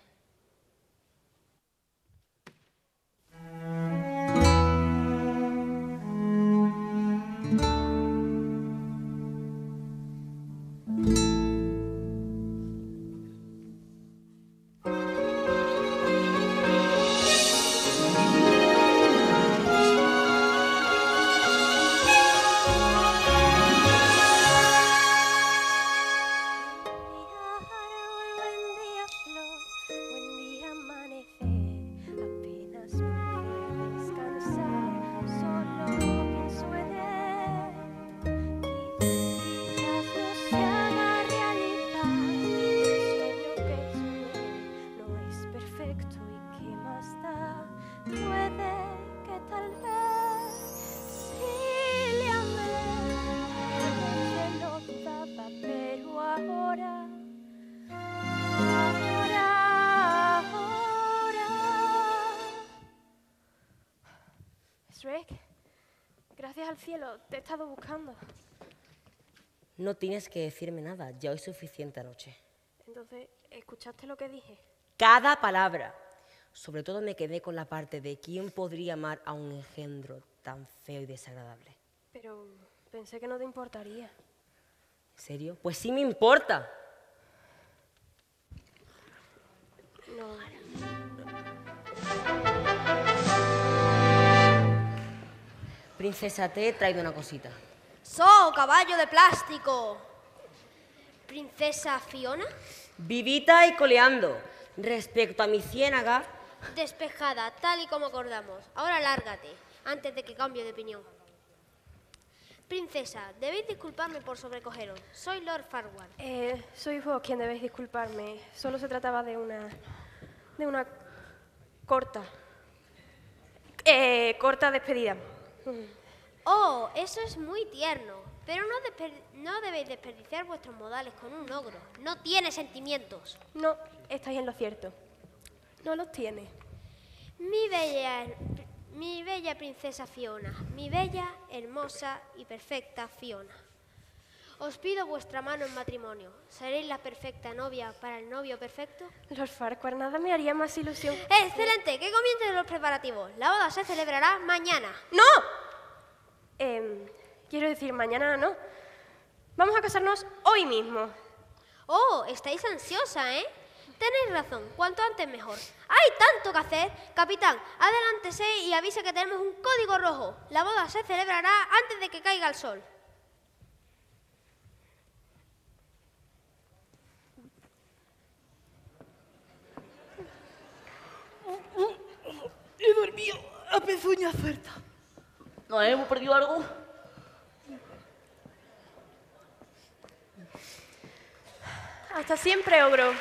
Shrek, gracias al cielo, te he estado buscando. No tienes que decirme nada, ya hoy es suficiente anoche. Entonces, ¿escuchaste lo que dije? Cada palabra. Sobre todo me quedé con la parte de quién podría amar a un engendro tan feo y desagradable. Pero pensé que no te importaría. ¿En serio? Pues sí me importa. No. Princesa, te he traído una cosita. ¡So, caballo de plástico! ¿Princesa Fiona? Vivita y coleando. Respecto a mi ciénaga... Despejada, tal y como acordamos. Ahora lárgate, antes de que cambie de opinión. Princesa, debéis disculparme por sobrecogeros. Soy Lord Farquhar. Eh, sois vos quien debéis disculparme. Solo se trataba de una... de una... corta. Eh, corta despedida. Oh, eso es muy tierno. Pero no, desper- no debéis desperdiciar vuestros modales con un ogro. No tiene sentimientos. No, estáis en lo cierto. No los tiene. Mi bella, mi bella princesa Fiona, mi bella, hermosa y perfecta Fiona. Os pido vuestra mano en matrimonio. ¿Seréis la perfecta novia para el novio perfecto? Lord Farquhar, nada me haría más ilusión. ¡Excelente! Que comiencen los preparativos. La boda se celebrará mañana. ¡No! Eh, quiero decir, mañana no. Vamos a casarnos hoy mismo. Oh, estáis ansiosa, ¿eh? Tenéis razón, cuanto antes mejor. ¡Hay tanto que hacer! Capitán, adelántese y avise que tenemos un código rojo. La boda se celebrará antes de que caiga el sol. He dormido a pezuña suelta. ¿No hemos perdido algo? Hasta siempre, ogro.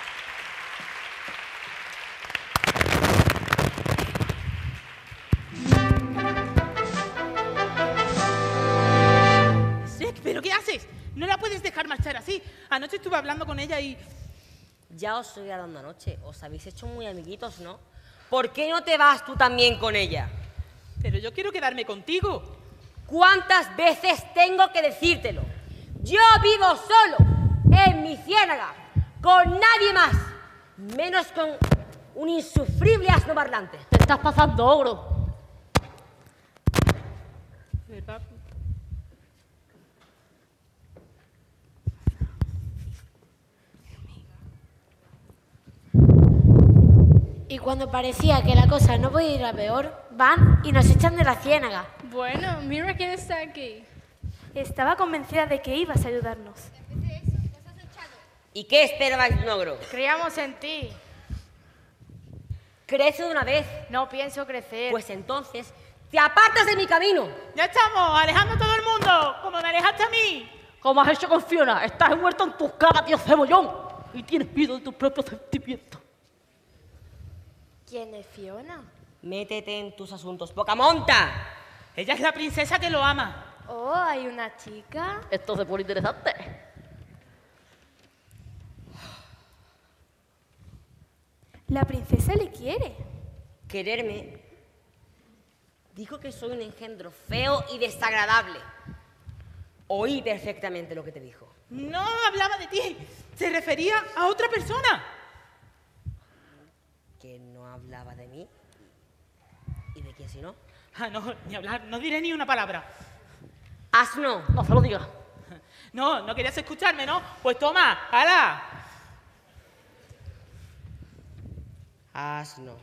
Shrek, ¿pero qué haces? No la puedes dejar marchar así. Anoche estuve hablando con ella y... Ya os estoy hablando anoche. Os habéis hecho muy amiguitos, ¿no? ¿Por qué no te vas tú también con ella? Pero yo quiero quedarme contigo. ¿Cuántas veces tengo que decírtelo? Yo vivo solo, en mi ciénaga, con nadie más, menos con un insufrible asno parlante. Te estás pasando, ogro. ¿Verdad? Y cuando parecía que la cosa no podía ir a peor, van y nos echan de la ciénaga. Bueno, mira quién está aquí. Estaba convencida de que ibas a ayudarnos. ¿Y qué esperabais, Nogro? Creíamos en ti. ¿Crece de una vez? No pienso crecer. Pues entonces, te apartas de mi camino. Ya estamos, alejando a todo el mundo, como me alejaste a mí. Como has hecho con Fiona, estás muerto en tus caras, tío cebollón. Y tienes miedo de tus propios sentimientos. ¿Quién es Fiona? Métete en tus asuntos, Pocamonta. Ella es la princesa que lo ama. Oh, hay una chica. Esto se pone interesante. La princesa le quiere. Quererme. Dijo que soy un engendro feo y desagradable. Oí perfectamente lo que te dijo. No hablaba de ti. Se refería a otra persona. ¿Que no hablaba de mí? ¿Y de quién si no? Ah, no, ni hablar. No diré ni una palabra. Asno. No se lo digas. No, no querías escucharme, ¿no? Pues toma, hala. Asno.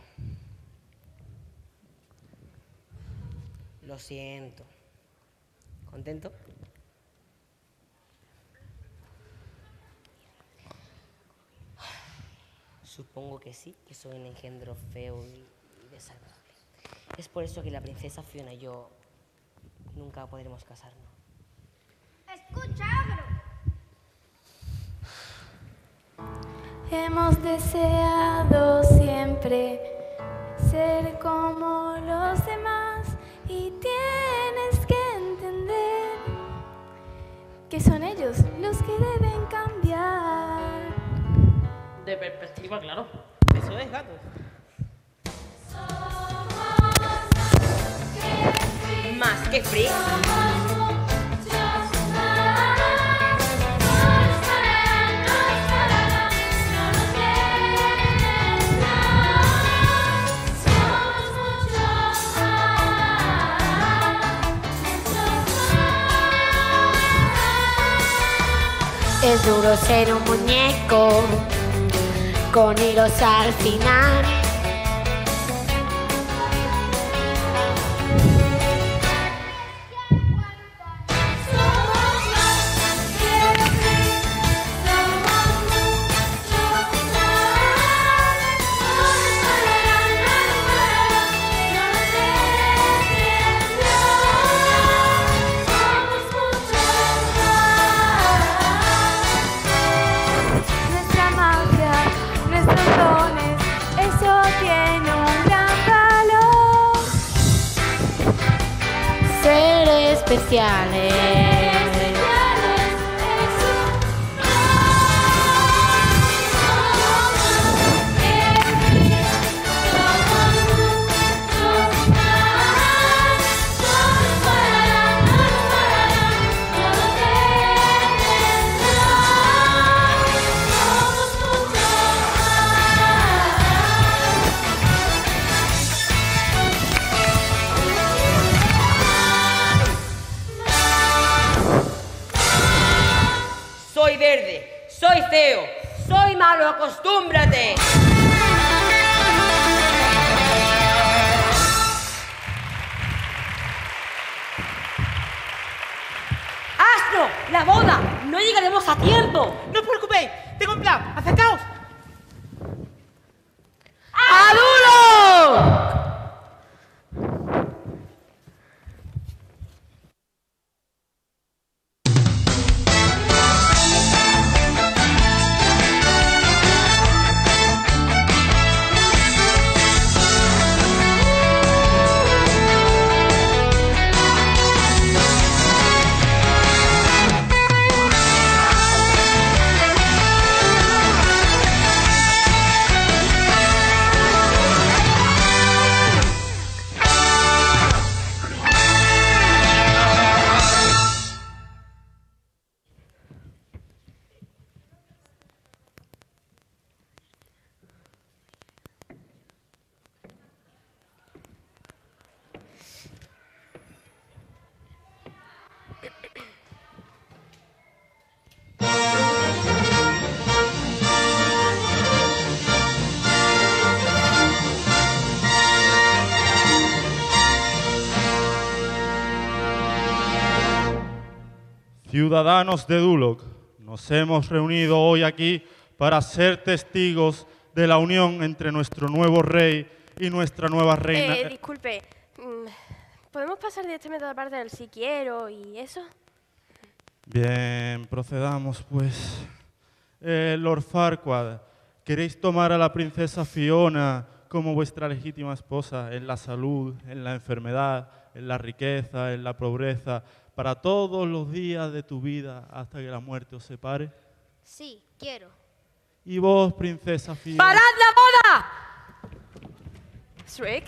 Lo siento. ¿Contento? Supongo que sí, que soy un engendro feo y desagradable. Es por eso que la princesa Fiona y yo nunca podremos casarnos. Escucha, Agro. Hemos deseado siempre ser como los demás y tienes que entender que son ellos los que deben cambiar. De perspectiva, claro. Eso es, gato. Más que free. Es duro ser un muñeco con hilos al final. Nuestra magia, nuestros dones, eso tiene un gran valor. Ser especiales. Soy verde, soy feo, soy malo, acostúmbrate. ¡Asno! ¡La boda! ¡No llegaremos a tiempo! No os preocupéis, tengo un plan. Acercaos. ¡Adulo! Thank Ciudadanos de Duloc, nos hemos reunido hoy aquí para ser testigos de la unión entre nuestro nuevo rey y nuestra nueva reina. Eh, disculpe, ¿podemos pasar directamente a la parte del si quiero y eso? Bien, procedamos pues. Eh, Lord Farquaad, ¿queréis tomar a la princesa Fiona como vuestra legítima esposa en la salud, en la enfermedad, en la riqueza, en la pobreza, para todos los días de tu vida hasta que la muerte os separe? Sí, quiero. ¿Y vos, princesa Fiona? ¡Parad la boda! Shrek.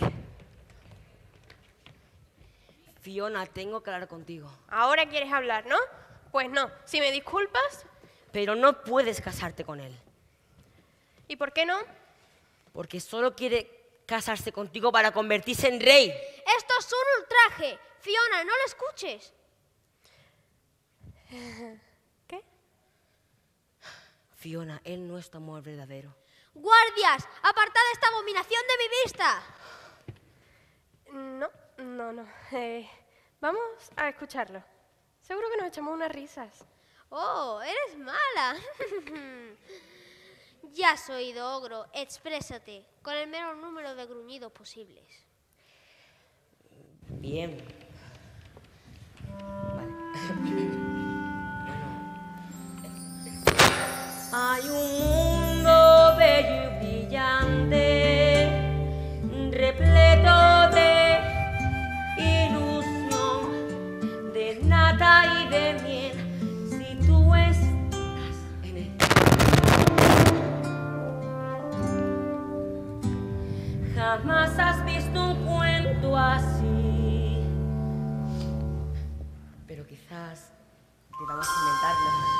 Fiona, tengo que hablar contigo. Ahora quieres hablar, ¿no? Pues no. Si me disculpas... Pero no puedes casarte con él. ¿Y por qué no? Porque solo quiere casarse contigo para convertirse en rey. Esto es un ultraje. Fiona, no lo escuches. ¿Qué? Fiona, él no es tu amor verdadero. ¡Guardias! ¡Apartad esta abominación de mi vista! No, no, no. Eh, vamos a escucharlo. Seguro que nos echamos unas risas. ¡Oh, eres mala! Ya has oído, ogro. Exprésate con el menor número de gruñidos posibles. Bien. Hay un mundo bello y brillante, repleto de ilusión, de nata y de miel. Si tú estás en él, jamás has visto un cuento así. Pero quizás debamos inventarlo.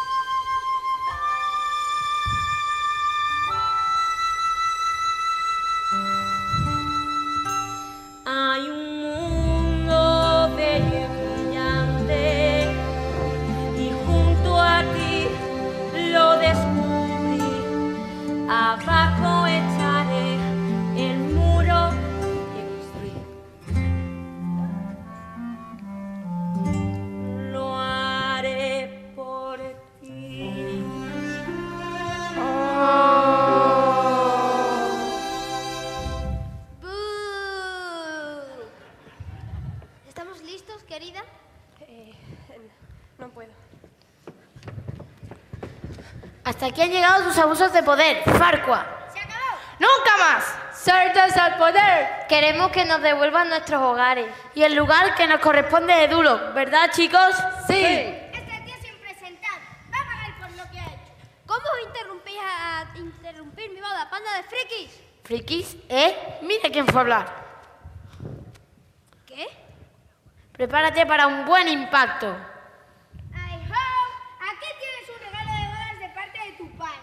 Hay un mundo bello y brillante y junto a ti lo descubrí. Abajo echaré el muro que construí. Lo haré por ti. ¿Estamos listos, querida? Eh, no puedo. Hasta aquí han llegado tus abusos de poder, Farquaad. ¡Nunca más! ¡Cerdos al poder! Queremos que nos devuelvan nuestros hogares y el lugar que nos corresponde de Duloc, ¿verdad, chicos? Sí. Este tío sin presentar va a pagar por lo que ha hecho. ¿Cómo interrumpís a interrumpir mi boda, panda de frikis? ¿Frikis? ¿Eh? Mira quién fue a hablar. ¿Qué? Prepárate para un buen impacto. Ay, ho, aquí tienes un regalo de bodas de parte de tu padre.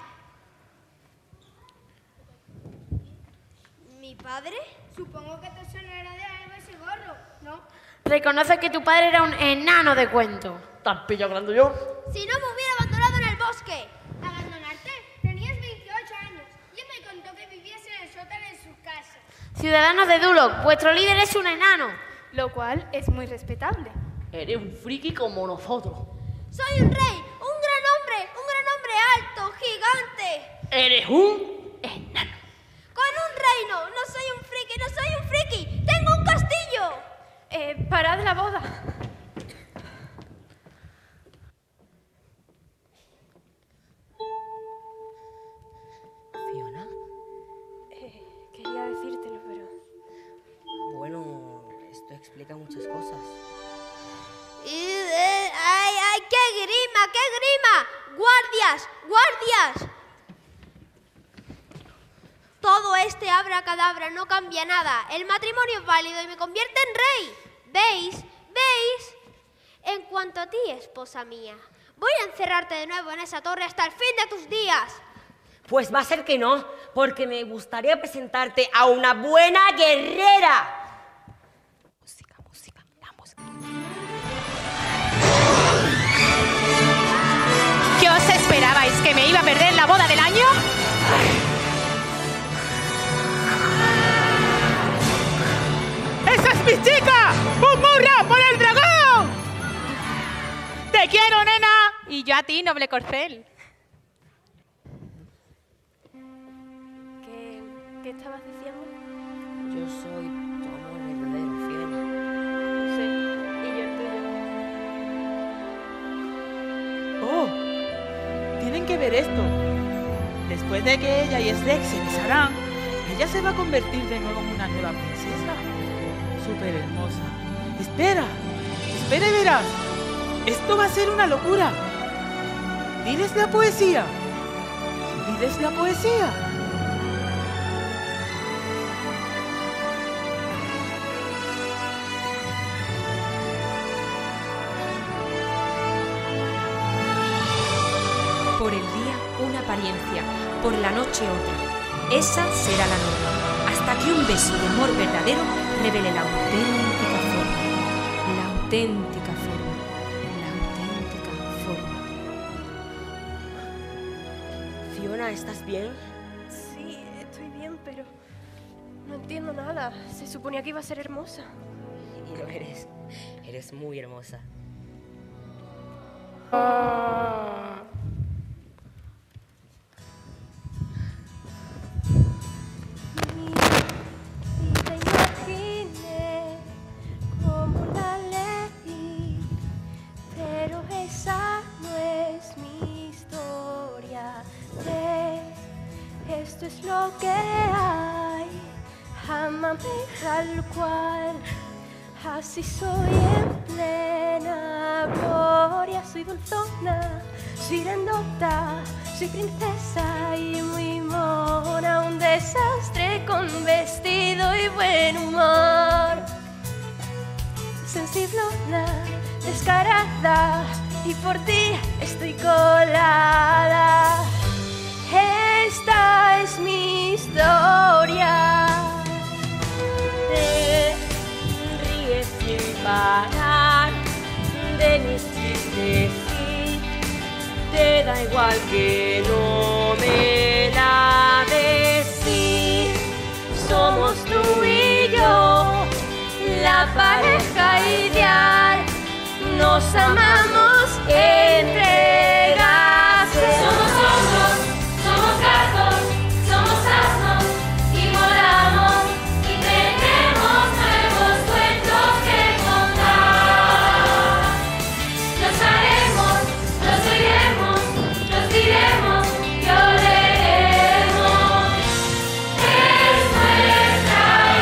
¿Mi padre? Supongo que te sonará de algo ese gorro, ¿no? Reconoce que tu padre era un enano de cuento. ¿Tan pilla grande yo? Si no me hubiera abandonado en el bosque. ¿Abandonarte? Tenías veintiocho años. Y me contó que vivías en el sótano de su casa. Ciudadanos de Duloc, vuestro líder es un enano. Lo cual es muy respetable. Eres un friki como nosotros. Soy un rey, un gran hombre, un gran hombre alto, gigante. Eres un enano. Con un reino, no soy un friki, no soy un friki. Tengo un castillo. Eh, parad la boda. Fiona. Eh, quería decírtelo, pero... Bueno, esto explica muchas cosas. Y, eh, ¡Ay, ay! ¡Qué grima, qué grima! ¡Guardias, guardias! Todo este abracadabra no cambia nada. El matrimonio es válido y me convierte en rey. ¿Veis? ¿Veis? En cuanto a ti, esposa mía, voy a encerrarte de nuevo en esa torre hasta el fin de tus días. Pues va a ser que no, porque me gustaría presentarte a una buena guerrera. Música, música, la música. ¿Qué os esperabais? ¿Que me iba a perder la boda del año? ¡Esa es mi chica! ¡Murmurra por el dragón! ¡Te quiero, nena! Y yo a ti, noble corcel. ¿Qué, qué estabas diciendo? Yo soy tu amor verdadero, Fiona. Sí, y yo el tuyo. ¡Oh! Tienen que ver esto. Después de que ella y Shrek se besarán, ella se va a convertir de nuevo en una nueva princesa. Súper hermosa. ¡Espera! ¡Espera y verás! ¡Esto va a ser una locura! ¡Diles la poesía! ¡Diles la poesía! Por el día, una apariencia, por la noche otra. Esa será la norma, hasta que un beso de amor verdadero revele la auténtica forma. La auténtica forma. La auténtica forma. Fiona, ¿estás bien? Sí, estoy bien, pero no entiendo nada. Se suponía que iba a ser hermosa. Y lo eres. Eres muy hermosa. Y te imaginé como la leí, pero esa no es mi historia. Ve, esto es lo que hay, ámame tal cual, así soy en plena gloria. Soy dulzona, soy grandota, soy princesa y muy mona, un desastre con vestido y buen humor. Sensiblona, descarada, y por ti estoy colada. Esta es mi historia. Te ríes sin parar de mis chistes y te da igual que no me la des. Sí, somos tú y yo, la pareja ideal. Nos amamos entregados. Somos hongos, somos gatos, somos asnos y volamos y tenemos nuevos cuentos que contar. Los haremos, los oiremos, los diremos y oleremos. Es nuestra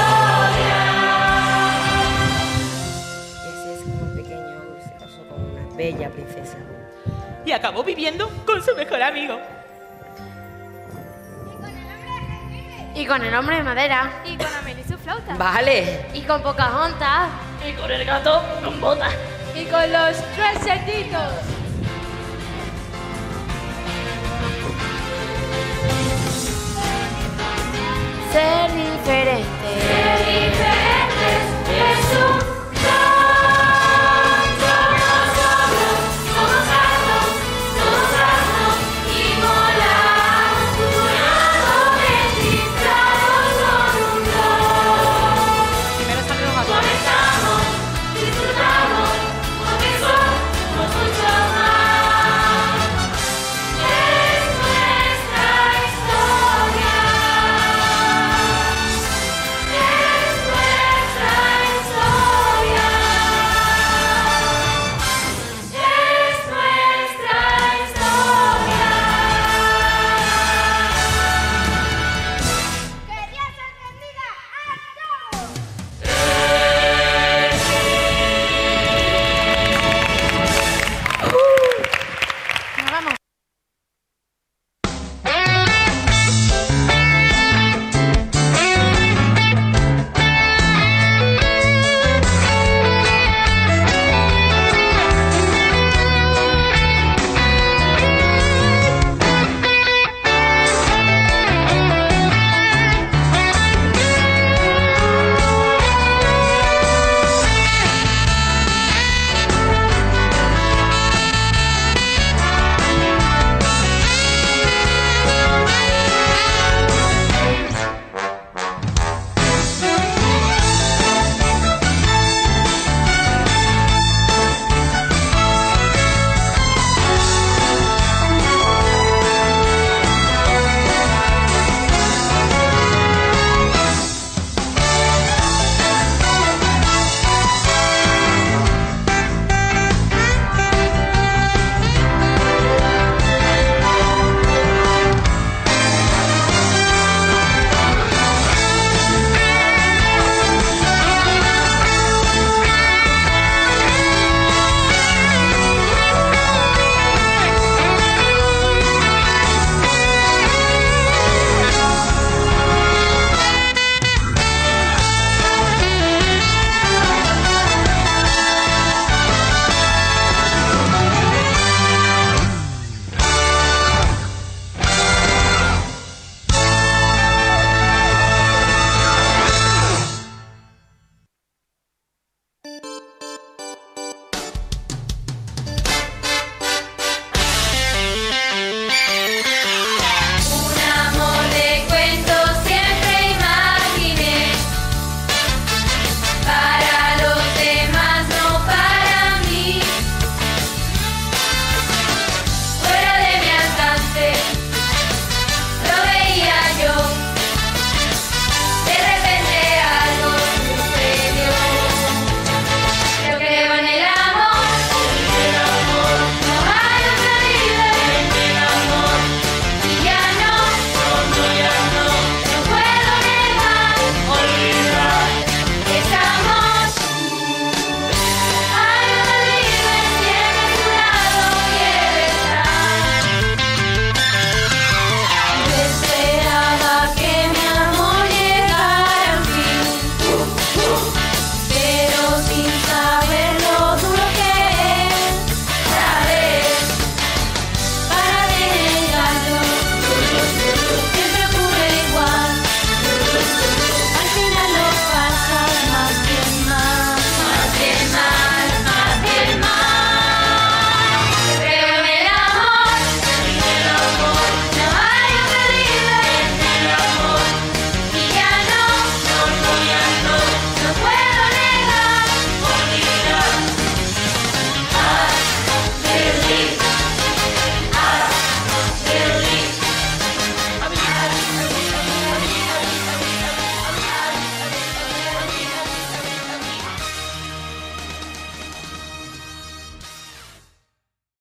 historia. Ese es como un pequeño ogro se casó con una bella princesa. Y acabó viviendo con su mejor amigo. Y con el hombre de madera. Y con Amelie y su flauta. Vale. Y con Pocahontas. Y con el gato con botas. Y con los tres cerditos. Ser diferente. Ser diferentes es un